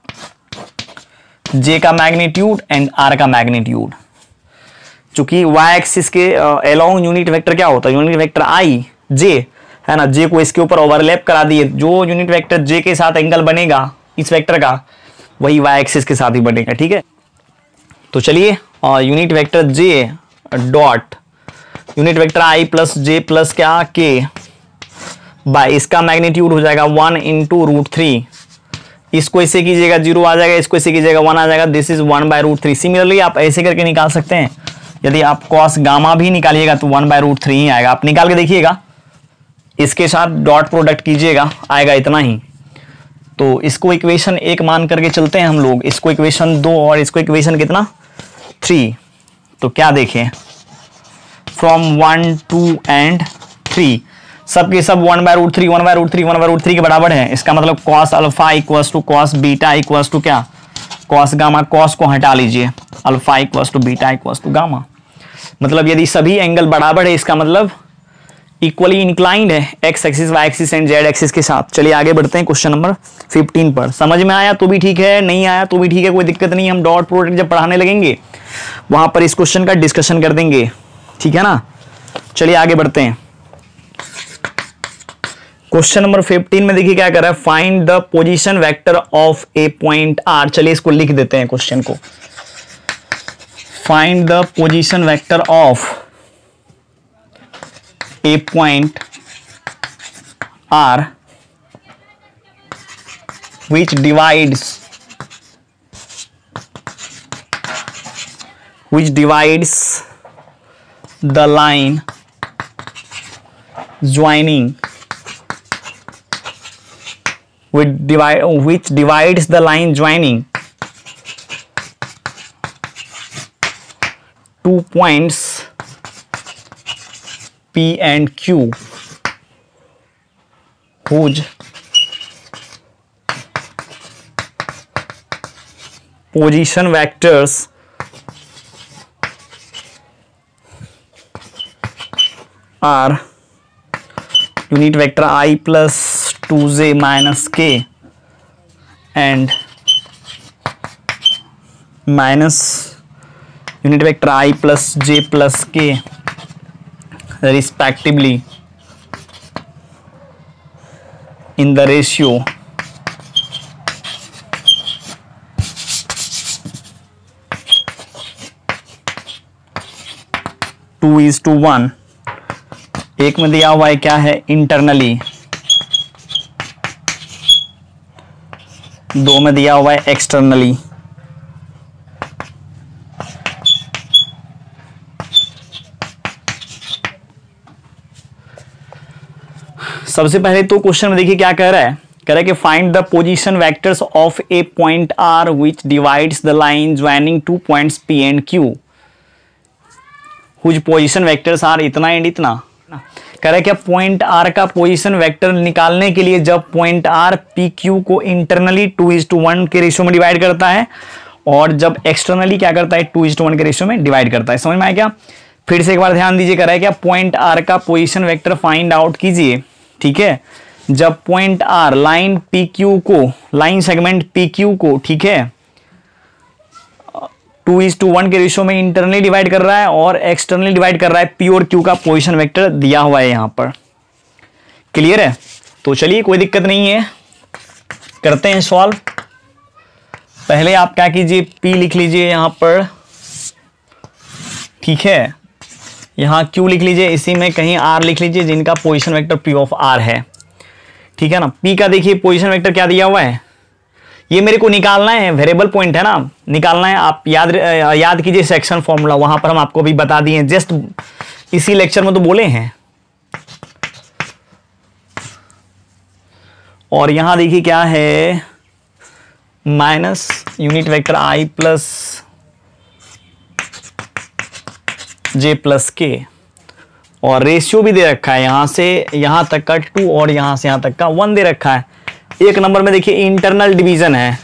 जे का मैग्नीट्यूड एंड आर का मैग्नीट्यूड। चूंकि वाई एक्सिस के अलोंग यूनिट वेक्टर क्या होता है, यूनिट वेक्टर आई जे है ना, जे को इसके ऊपर ओवरलैप करा दिए, जो यूनिट वेक्टर जे के साथ एंगल बनेगा इस वेक्टर का, वही वाई एक्सिस के साथ ही बनेगा, ठीक है। तो चलिए unit vector j dot unit vector आई प्लस जे प्लस क्या के बाय इसका मैग्नीट्यूड हो जाएगा 1 इंटू √3, इसको ऐसे कीजिएगा 0 आ जाएगा, इसको ऐसे कीजिएगा 1 आ जाएगा, दिस इज 1 बाय √3। सिमिलरली आप ऐसे करके निकाल सकते हैं, यदि आप cos गामा भी निकालिएगा तो 1 बाय √3 ही आएगा। आप निकाल के देखिएगा, इसके साथ डॉट प्रोडक्ट कीजिएगा, आएगा इतना ही। तो इसको इक्वेशन 1 मान करके चलते हैं हम लोग, इसको इक्वेशन 2 और इसको इक्वेशन कितना 3। तो क्या देखें, फ्रॉम 1, 2 एंड 3, सबके सब 1/√3 1/√3 1/√3 के बराबर है। इसका मतलब cos alpha equals to cos beta equals to क्या, cos गामा। cos को हटा लीजिए, alpha equals to beta equals to gamma. मतलब यदि सभी एंगल बराबर है, इसका मतलब इक्वली इंक्लाइंड है X axis, Y axis and Z axis के साथ। चलिए आगे बढ़ते हैं क्वेश्चन नंबर 15 पर। समझ में आया तो भी ठीक है, नहीं आया तो भी ठीक है, कोई दिक्कत नहीं। हम डॉट प्रोडक्ट जब पढ़ाने लगेंगे वहां पर इस क्वेश्चन का डिस्कशन कर देंगे, ठीक है ना। चलिए आगे बढ़ते हैं। क्वेश्चन नंबर 15 में देखिए क्या कर रहा है, find the position vector of a point R. चलिए इसको लिख देते हैं क्वेश्चन को। Find the position vector of a point R which divides the line joining which divides the line joining two points P and Q whose position vectors are unit vector I plus 2j minus k and minus unit vector I plus j plus k respectively in the ratio 2:1। एक में दिया हुआ है क्या है, इंटरनली। दो में दिया हुआ है एक्सटर्नली। सबसे पहले तो क्वेश्चन में देखिए क्या कह रहा है, कह रहा है कि find the position vectors of a point R which divides the line joining two points P and Q whose position vectors are इतना एंड इतना। कह रहा है क्या पॉइंट आर का पोजीशन वेक्टर निकालने के लिए जब पॉइंट आर पी क्यू को इंटरनली 2:1 के रेशियो में डिवाइड करता है और जब एक्सटर्नली क्या करता है 2:1 के रेशियो में डिवाइड करता है। समझ में आया क्या? फिर से एक बार ध्यान दीजिए, कह रहा है क्या पॉइंट आर का पोजीशन वेक्टर फाइंड आउट कीजिए, ठीक है, जब point R line P Q को, लाइन सेगमेंट पी क्यू को, ठीक है, 2:1 के रेशियो में इंटरनली डिवाइड कर रहा है और एक्सटर्नली डिवाइड कर रहा है। पी और क्यू का पोजीशन वेक्टर दिया हुआ है यहां पर। क्लियर है? तो चलिए कोई दिक्कत नहीं है, करते हैं सॉल्व। पहले आप क्या कीजिए, पी लिख लीजिए यहां पर, ठीक है, यहां क्यू लिख लीजिए, इसी में कहीं आर लिख लीजिए जिनका position vector P of R है, ठीक है ना। पी का देखिए पोजीशन वेक्टर क्या दिया हुआ है, ये मेरे को निकालना है, वेरिएबल पॉइंट है ना, निकालना है। आप याद कीजिए सेक्शन फॉर्मूला, वहां पर हम आपको भी बता दिए, जस्ट इसी लेक्चर में तो बोले हैं। और यहां देखिए क्या है, माइनस यूनिट वेक्टर आई प्लस जे प्लस के, और रेशियो भी दे रखा है, यहां से यहां तक का 2 और यहां से यहां तक का 1 दे रखा है। एक नंबर में देखिए इंटरनल डिवीजन है,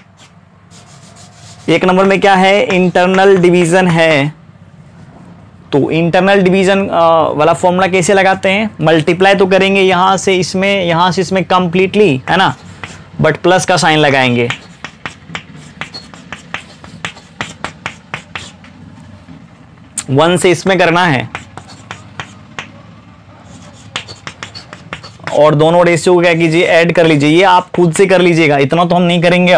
एक नंबर में क्या है, इंटरनल डिवीजन है। तो इंटरनल डिवीजन वाला फॉर्मूला कैसे लगाते हैं, मल्टीप्लाई तो करेंगे यहां से इसमें कंप्लीटली, है ना, बट प्लस का साइन लगाएंगे। वन से इसमें करना है और दोनों रेशियो को क्या कीजिए, ऐड कर लीजिए। ये आप खुद से कर लीजिएगा, इतना तो हम नहीं करेंगे।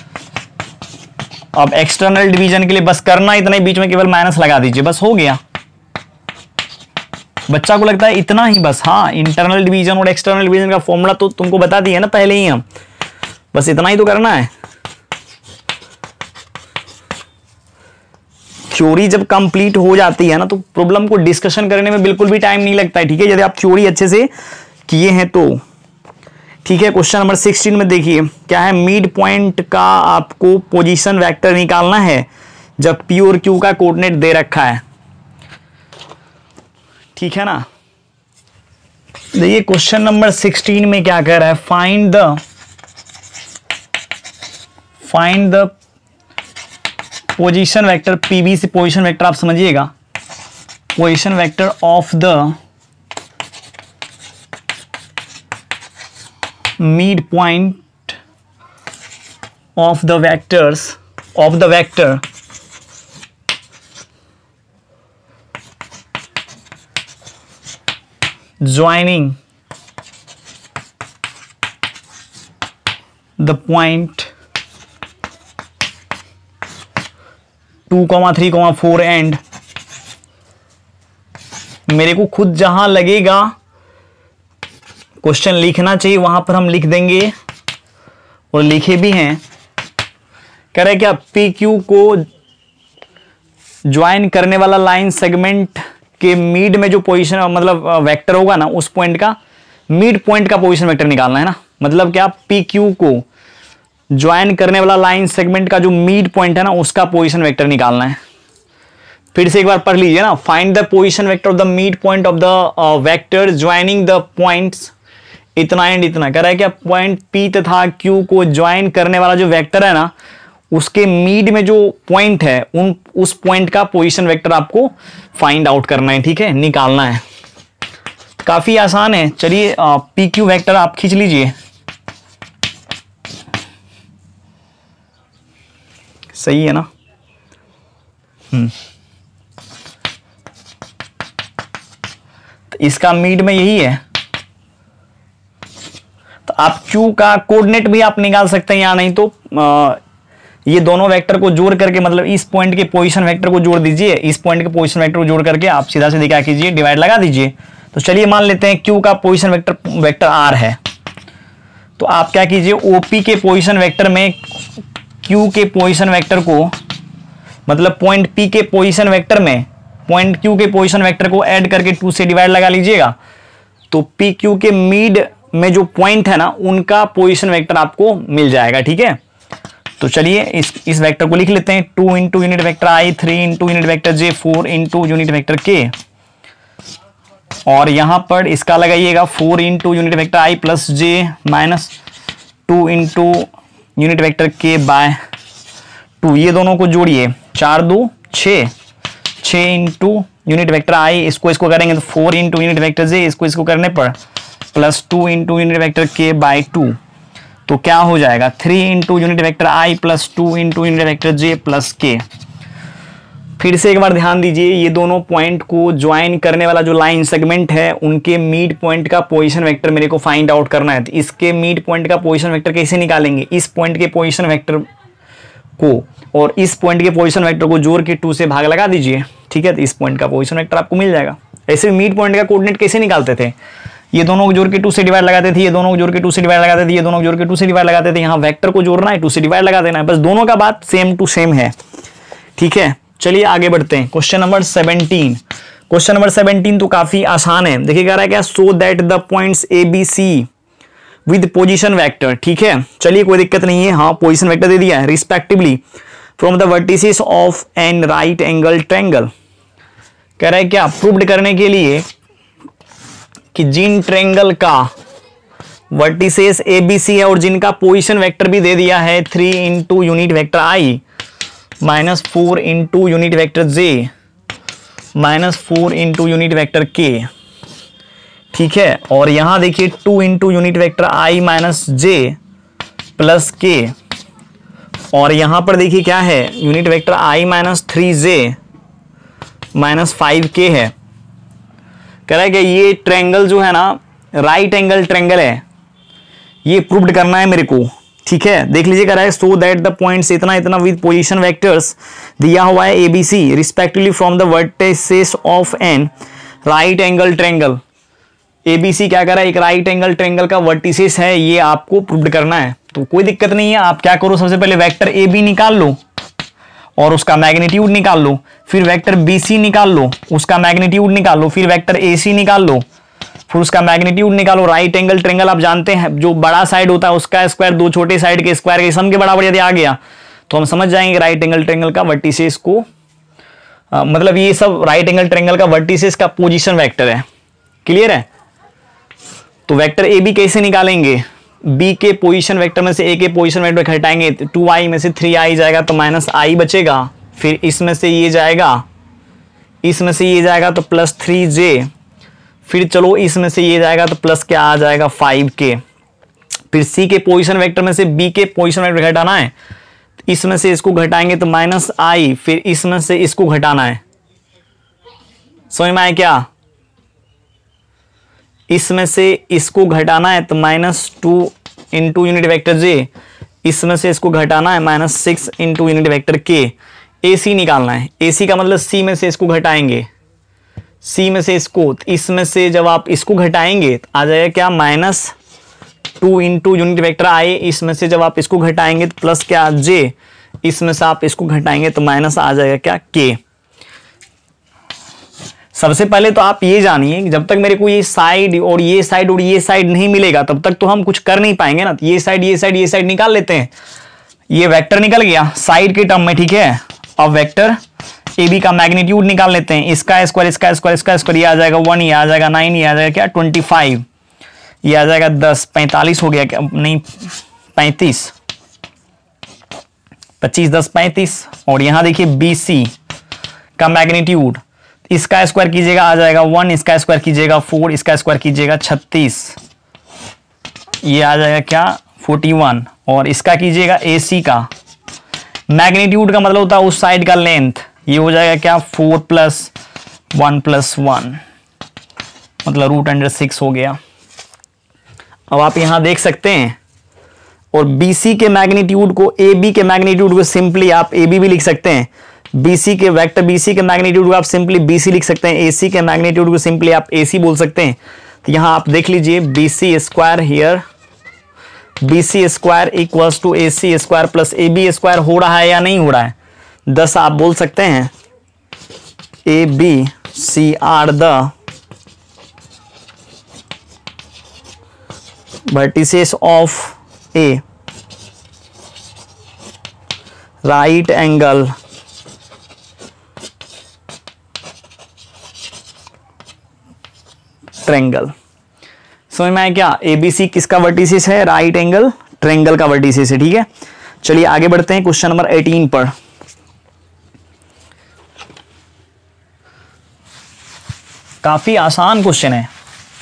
अब एक्सटर्नल डिवीजन के लिए बस करना इतना ही, बीच में केवल माइनस लगा दीजिए, बस हो गया। बच्चा को लगता है इतना ही बस, हाँ, इंटरनल डिवीजन और एक्सटर्नल डिवीजन का फॉर्मूला तो तुमको बता दिया ना पहले ही हम, बस इतना ही तो करना है। थ्योरी जब कंप्लीट हो जाती है ना तो प्रॉब्लम को डिस्कशन करने में बिल्कुल भी टाइम नहीं लगता है, ठीक है, यदि आप थ्योरी अच्छे से किए हैं तो, ठीक है। क्वेश्चन नंबर 16 में देखिए क्या है, मिड पॉइंट का आपको पोजीशन वेक्टर निकालना है जब पी और क्यू का कोऑर्डिनेट दे रखा है, ठीक है ना। देखिए क्वेश्चन नंबर 16 में क्या कह रहा है, find the position vector, PV से पोजीशन वेक्टर आप समझिएगा, position vector of the mid point of the vectors of the vector joining the point 2, 3, 4 and मेरे को खुद जहां लगेगा क्वेश्चन लिखना चाहिए वहां पर हम लिख देंगे और लिखे भी हैं। कह रहे क्या, पी क्यू को ज्वाइन करने वाला लाइन सेगमेंट के मिड में जो पोजीशन मतलब वेक्टर होगा ना, उस पॉइंट का मिड पॉइंट का पोजीशन वेक्टर निकालना है ना। मतलब क्या, पी क्यू को ज्वाइन करने वाला लाइन सेगमेंट का जो मिड पॉइंट है ना, उसका पोजीशन वेक्टर निकालना है। फिर से एक बार पढ़ लीजिए ना, find the position vector of the mid point of the vector joining the points इतना एंड इतना। कह रहा है क्या, पॉइंट पी तथा क्यू को ज्वाइन करने वाला जो वेक्टर है ना, उसके मिड में जो पॉइंट है उस पॉइंट का पोजीशन वेक्टर आपको फाइंड आउट करना है, ठीक है, निकालना है। काफी आसान है। चलिए पी क्यू वेक्टर आप खींच लीजिए, सही है ना। तो इसका मिड में यही है, तो आप क्यू का कोऑर्डिनेट भी आप निकाल सकते हैं, या नहीं तो ये दोनों वेक्टर को जोड़ करके, मतलब इस पॉइंट के पोजीशन वेक्टर को जोड़ दीजिए, इस पॉइंट के पोजीशन वेक्टर को जोड़ करके आप सीधा सीधा क्या कीजिए, डिवाइड लगा दीजिए। तो चलिए मान लेते हैं क्यू का पोजीशन वेक्टर आर है, तो आप क्या कीजिए, ओपी के पोजीशन वेक्टर में क्यू के पोजीशन वेक्टर को, मतलब पॉइंट पी के पोजीशन वेक्टर में पॉइंट क्यू के पोजीशन वेक्टर को ऐड करके 2 से डिवाइड लगा लीजिएगा। तो पी क्यू के मिड में जो पॉइंट है ना, उनका पोजीशन वेक्टर आपको मिल जाएगा, ठीक है। तो चलिए इस वेक्टर को लिख लेते हैं, 2 into unit vector i, 3 into unit vector j, 4 into unit vector के, और यहां पर इसका लगाइएगा 4 इंटू यूनिट वेक्टर आई plus j minus 2 into unit vector के बाय 2। ये दोनों को जोड़िए, 4 2 6, 6 इंटू यूनिट वेक्टर आई, इसको करेंगे तो 4 इंटू यूनिट वेक्टर जे, इसको करने पर प्लस 2 इंटू यूनिट वेक्टर के बाय 2। तो क्या हो जाएगा, 3 इंटू यूनिट वेक्टर आई प्लस 2 इंटू यूनिट वेक्टर जे प्लस के। फिर से एक बार ध्यान दीजिए, ये दोनों पॉइंट को ज्वाइन करने वाला जो लाइन सेगमेंट है, उनके मिड पॉइंट का पोजीशन वेक्टर मेरे को फाइंड आउट करना है। तो इसके मिड पॉइंट का पोजीशन वेक्टर कैसे निकालेंगे, इस पॉइंट के पोजीशन वेक्टर को और इस पॉइंट के पोजीशन वेक्टर को जोड़ के 2 से भाग लगा दीजिए, ठीक है। तो इस पॉइंट का पोजीशन वेक्टर आपको मिल जाएगा। ऐसे मिड पॉइंट का कोऑर्डिनेट कैसे निकालते थे, ये दोनों को जोड़ के 2 से डिवाइड लगाते थे, ये दोनों को जोड़ के 2 से डिवाइड लगाते थे, ये दोनों को जोड़ के 2 से डिवाइड लगाते थे। यहाँ वेक्टर को जोड़ना है, 2 से डिवाइड लगा देना है, बस दोनों का बात सेम टू सेम है, ठीक है। चलिए आगे बढ़ते हैं, क्वेश्चन नंबर 17। क्वेश्चन नंबर 17 तो काफी आसान है। देखिए कह रहा है क्या, so that the points A B C with position vector, ठीक है। चलिए कोई दिक्कत नहीं है, हाँ पोजीशन वेक्टर दे दिया है, respectively from the vertices of an right angle triangle. कह रहा है क्या, प्रूव्ड करने के लिए कि जिन ट्रायंगल का वर्टिसेस ए बी सी है और जिनका पोजीशन वेक्टर भी दे दिया है 3 इंटू यूनिट वेक्टर आई माइनस 4 इंटू यूनिट वेक्टर जे माइनस 4 इंटू यूनिट वेक्टर के, ठीक है। और यहां देखिए 2 इंटू यूनिट वेक्टर आई माइनस जे प्लस के, और यहां पर देखिए क्या है, यूनिट वेक्टर आई माइनस 3 जे माइनस 5 के है। कह रहा है कि ये ट्रायंगल जो है ना, राइट एंगल ट्रायंगल है, ये प्रूव्ड करना है मेरे को, ठीक है। देख लीजिए कह रहा है, सो दैट द पॉइंट्स इतना इतना विद पोजीशन वेक्टर्स दिया हुआ है A B C respectively from the vertices of an right angle triangle. A B C क्या कर रहा है, एक राइट एंगल ट्रायंगल का वर्टिसेस है, ये आपको प्रूव्ड करना है। तो कोई दिक्कत नहीं है, आप क्या करो, सबसे पहले वेक्टर ए बी निकाल लो और उसका मैग्नीट्यूड निकाल लो, फिर वेक्टर बी सी निकाल लो, उसका मैग्नीट्यूड निकाल लो, फिर वेक्टर ए सी निकाल लो, फिर उसका मैग्नीट्यूड निकालो। राइट एंगल ट्रायंगल आप जानते हैं, जो बड़ा साइड होता है उसका स्क्वायर दो छोटे साइड के स्क्वायर के सम के बराबर यदि आ गया तो हम समझ जाएंगे राइट एंगल ट्रायंगल का वर्टिसेस को मतलब ये सब राइट एंगल ट्रायंगल का वर्टिसेस का पोजीशन वेक्टर है। क्लियर है। तो वेक्टर ए बी कैसे निकालेंगे, बी के पोजीशन वेक्टर में से ए के पोजीशन वेक्टर घटाएंगे, 2i में से 3i जाएगा तो माइनस i बचेगा, फिर इसमें से ये जाएगा, इसमें से ये जाएगा तो प्लस 3j, फिर चलो इसमें से ये जाएगा तो प्लस क्या आ जाएगा 5k, फिर सी के पोजीशन वेक्टर में से बी के पोजीशन वेक्टर घटाना है, इसमें से इसको घटाएंगे तो माइनस i, फिर इसमें से इसको घटाना है, समझ में आया क्या, इसमें से इसको घटाना है तो -2 इंटू यूनिट वेक्टर j, इसमें से इसको घटाना है -6 into unit vector k, AC निकालना है, AC का मतलब C में से इसको घटाएंगे, C में से इसको, इसमें से जब आप इसको घटाएंगे तो आ जाएगा क्या -2 इंटू यूनिट वेक्टर i, इसमें से जब आप इसको घटाएंगे तो प्लस क्या j, इसमें से आप इसको घटाएंगे तो माइनस आ जाएगा क्या k। सबसे पहले तो आप ये जानिए जब तक मेरे को ये साइड और ये साइड और ये साइड नहीं मिलेगा तब तक तो हम कुछ कर नहीं पाएंगे ना, तो ये साइड ये साइड ये साइड निकाल लेते हैं, ये वेक्टर निकल गया साइड के टर्म में, ठीक है। अब वेक्टर ए बी का मैग्नीट्यूड निकाल लेते हैं, इसका स्क्वायर इसका स्क्वायर इसका स्क्वायर, ये आ जाएगा 1, ये आ जाएगा 9, ये आ जाएगा क्या 25, ये आ जाएगा 10, 45 हो गया क्या, नहीं 35, 25 10 35, और यहां देखिए बी सी का मैग्नीट्यूड, इसका स्क्वायर कीजिएगा आ जाएगा 1, इसका स्क्वायर कीजिएगा 4, इसका स्क्वायर कीजिएगा 36, ये आ जाएगा क्या 41, और इसका कीजिएगा AC का मैग्नीट्यूड का मतलब होता है उस साइड का लेंथ, ये हो जाएगा क्या 4 + 1 + 1 मतलब √6 हो गया। अब आप यहां देख सकते हैं, और BC के मैग्नीट्यूड को AB के मैग्नीट्यूड को सिंपली आप AB भी लिख सकते हैं, BC के वेक्टर BC के मैग्नीट्यूड को आप सिंपली BC लिख सकते हैं, AC के मैग्नीट्यूड को सिंपली आप AC बोल सकते हैं। तो यहां आप देख लीजिए BC square here, BC square equals to AC square plus AB square हो रहा है या नहीं हो रहा है, 10 आप बोल सकते हैं ABC are the vertices of A right angle triangle. समझ में आया क्या, ABC किसका वर्टिसिस है, राइट एंगल ट्रेंगल का वर्टिसिस है, ठीक है। चलिए आगे बढ़ते हैं क्वेश्चन नंबर 18 पर। काफी आसान क्वेश्चन है,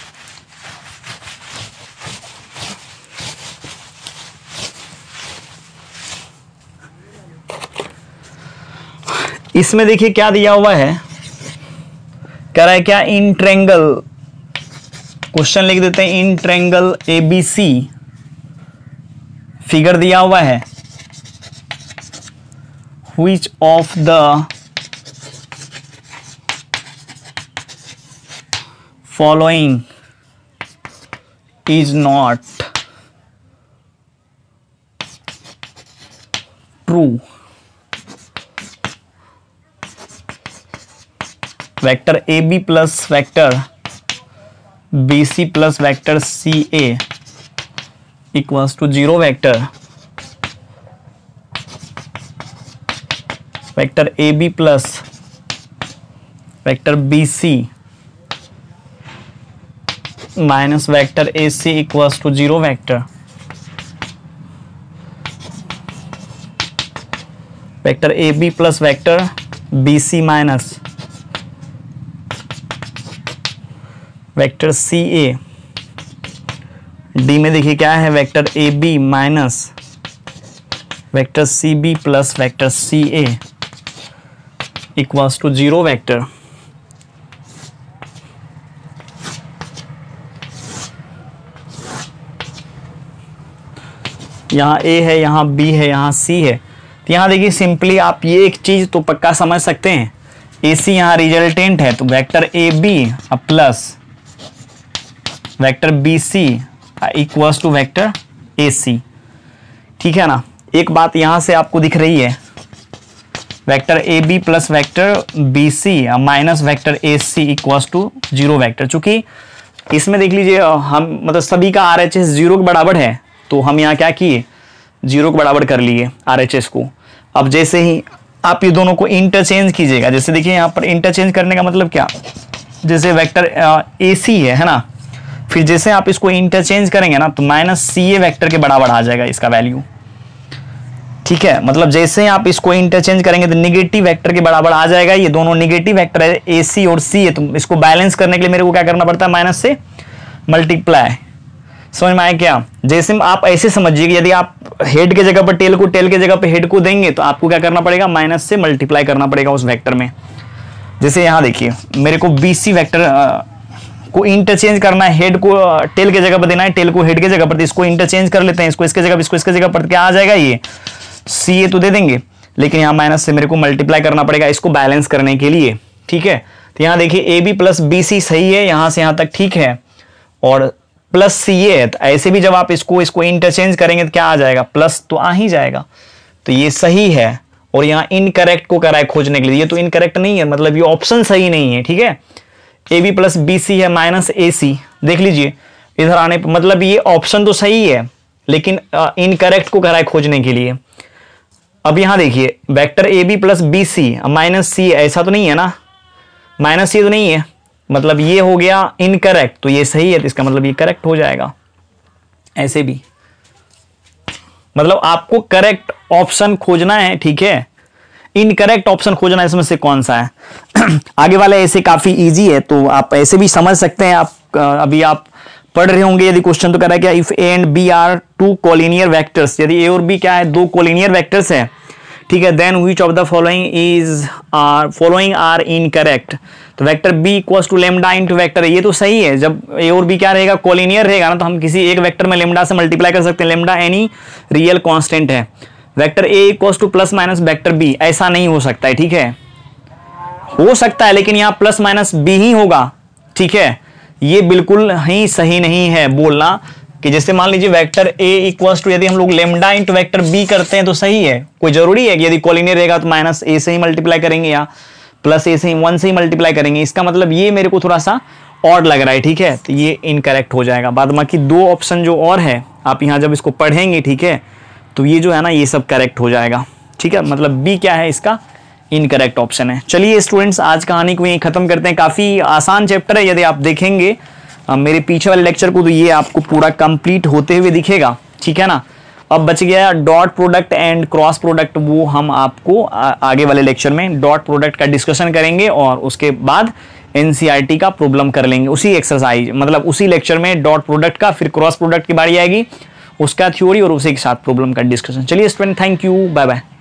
इसमें देखिए क्या दिया हुआ है, कह रहा है क्या इन ट्रेंगल, क्वेश्चन लिख देते हैं इन ट्रेंगल ABC, फिगर दिया हुआ है, which of the following is not true, vector AB plus vector BC plus vector CA equals to 0 vector, vector AB plus vector BC minus vector AC equals to 0 vector, vector AB plus vector BC minus vector CA, D में देखिए क्या है vector AB minus vector CB plus vector CA equals to 0 vector. यहाँ A है, यहाँ B है, यहाँ C है, तो यहाँ देखिए सिंपली आप ये एक चीज तो पक्का समझ सकते हैं, AC यहाँ रिजल्टेंट है तो vector AB plus vector BC equals to vector AC, ठीक है ना। एक बात यहां से आपको दिख रही है, vector AB plus vector BC minus vector AC equals to 0 vector. चूंकि इसमें देख लीजिए हम मतलब सभी का RHS 0 के बराबर है, तो हम यहाँ क्या किए 0 के बराबर कर लिए RHS को। अब जैसे ही आप ये दोनों को इंटरचेंज कीजिएगा, जैसे देखिए यहाँ पर इंटरचेंज करने का मतलब क्या, जैसे वेक्टर AC है ना, फिर जैसे आप इसको इंटरचेंज करेंगे ना तो माइनस सी ए वैक्टर के बराबर आ जाएगा इसका वैल्यू, ठीक है। मतलब जैसे आप इसको इंटरचेंज करेंगे तो निगेटिव वेक्टर के बराबर आ जाएगा। ये दोनों निगेटिव वेक्टर है ए सी और सी है, तो इसको बैलेंस करने के लिए मेरे को क्या करना पड़ता है, माइनस से मल्टीप्लाई। समझ में आया क्या? जैसे आप ऐसे समझिए कि यदि आप हेड के जगह पर टेल को, टेल के जगह पर हेड को देंगे तो आपको क्या करना पड़ेगा, माइनस से मल्टीप्लाई करना पड़ेगा उस वेक्टर में। जैसे यहां देखिए मेरे को बी सी वैक्टर को इंटरचेंज करना है, हेड को टेल के जगह पर देना है, टेल को हेड के जगह पर, इसको इंटरचेंज कर लेते हैं, इसको इसके जगह, इसको इसके जगह पर, क्या आ जाएगा, ये सी ए तो दे देंगे, लेकिन यहाँ माइनस से मेरे को मल्टीप्लाई करना पड़ेगा इसको बैलेंस करने के लिए, ठीक है। तो यहाँ देखिए A B plus B C सही है, यहां से यहां तक ठीक है, और प्लस सी ए है। तो ऐसे भी जब आप इसको इंटरचेंज करेंगे तो क्या आ जाएगा, प्लस तो आ ही जाएगा, तो ये सही है। और यहाँ इनकरेक्ट को करा है खोजने के लिए, ये तो इनकरेक्ट नहीं है, मतलब ये ऑप्शन सही नहीं है, ठीक है। A B plus B C है माइनस ए सी, देख लीजिए इधर आने पर, मतलब ये ऑप्शन तो सही है लेकिन इनकरेक्ट को करा है खोजने के लिए। अब यहां देखिए vector A B plus B C minus C, ऐसा तो नहीं है ना, माइनस सी तो नहीं है, मतलब ये हो गया इनकरेक्ट, तो ये सही है, तो इसका मतलब ये करेक्ट हो जाएगा। ऐसे भी मतलब आपको करेक्ट ऑप्शन खोजना है, ठीक है, इनकरेक्ट ऑप्शन खोजना है, इसमें से कौन सा है। आगे वाला ऐसे काफी इजी है, तो आप ऐसे भी समझ सकते हैं। आप अभी आप पढ़ रहे होंगे, यदि क्वेश्चन तो कह रहा है क्या, if A and B are two collinear vectors, यदि ए और बी क्या है, दो कोलिनियर वेक्टर्स है, ठीक है, then which of the following are incorrect. तो vector B equals to lambda into vector, ये तो सही है, जब ए और बी क्या रहेगा, कोलिनियर रहेगा ना, तो हम किसी एक वेक्टर में लेमडा से मल्टीप्लाई कर सकते हैं, लेमडा एनी रियल कांस्टेंट है। Vector A equals to plus minus vector B, ऐसा नहीं हो सकता है, ठीक है, हो सकता है लेकिन यहाँ प्लस माइनस बी ही होगा, ठीक है। ये बिल्कुल ही सही नहीं है बोलना कि जैसे मान लीजिए वेक्टर ए इक्वल्स टू, यदि हम लोग लेमडा इंटू वेक्टर बी करते हैं तो सही है, कोई जरूरी है कि यदि कोलिनियर रहेगा तो माइनस ए से ही मल्टीप्लाई करेंगे या प्लस ए से ही 1 से ही मल्टीप्लाई करेंगे, इसका मतलब ये मेरे को थोड़ा सा ऑड लग रहा है, ठीक है, तो ये इनकरेक्ट हो जाएगा। बाद बाकी दो ऑप्शन जो और है आप यहाँ जब इसको पढ़ेंगे, ठीक है, तो ये जो है ना ये सब करेक्ट हो जाएगा, ठीक है, मतलब बी क्या है, इसका इनकरेक्ट ऑप्शन है। चलिए स्टूडेंट्स आज कहानी को यहीं खत्म करते हैं, काफी आसान चैप्टर है, यदि आप देखेंगे मेरे पीछे वाले लेक्चर को तो ये आपको पूरा कंप्लीट होते हुए दिखेगा, ठीक है ना। अब बच गया dot product and cross product, वो हम आपको आगे वाले लेक्चर में डॉट प्रोडक्ट का डिस्कशन करेंगे और उसके बाद एनसीईआरटी का प्रॉब्लम कर लेंगे उसी एक्सरसाइज, मतलब उसी लेक्चर में डॉट प्रोडक्ट का, फिर क्रॉस प्रोडक्ट की बारी आएगी, उसका थ्योरी और उसी के साथ प्रॉब्लम का डिस्कशन। चलिए student, thank you, bye bye.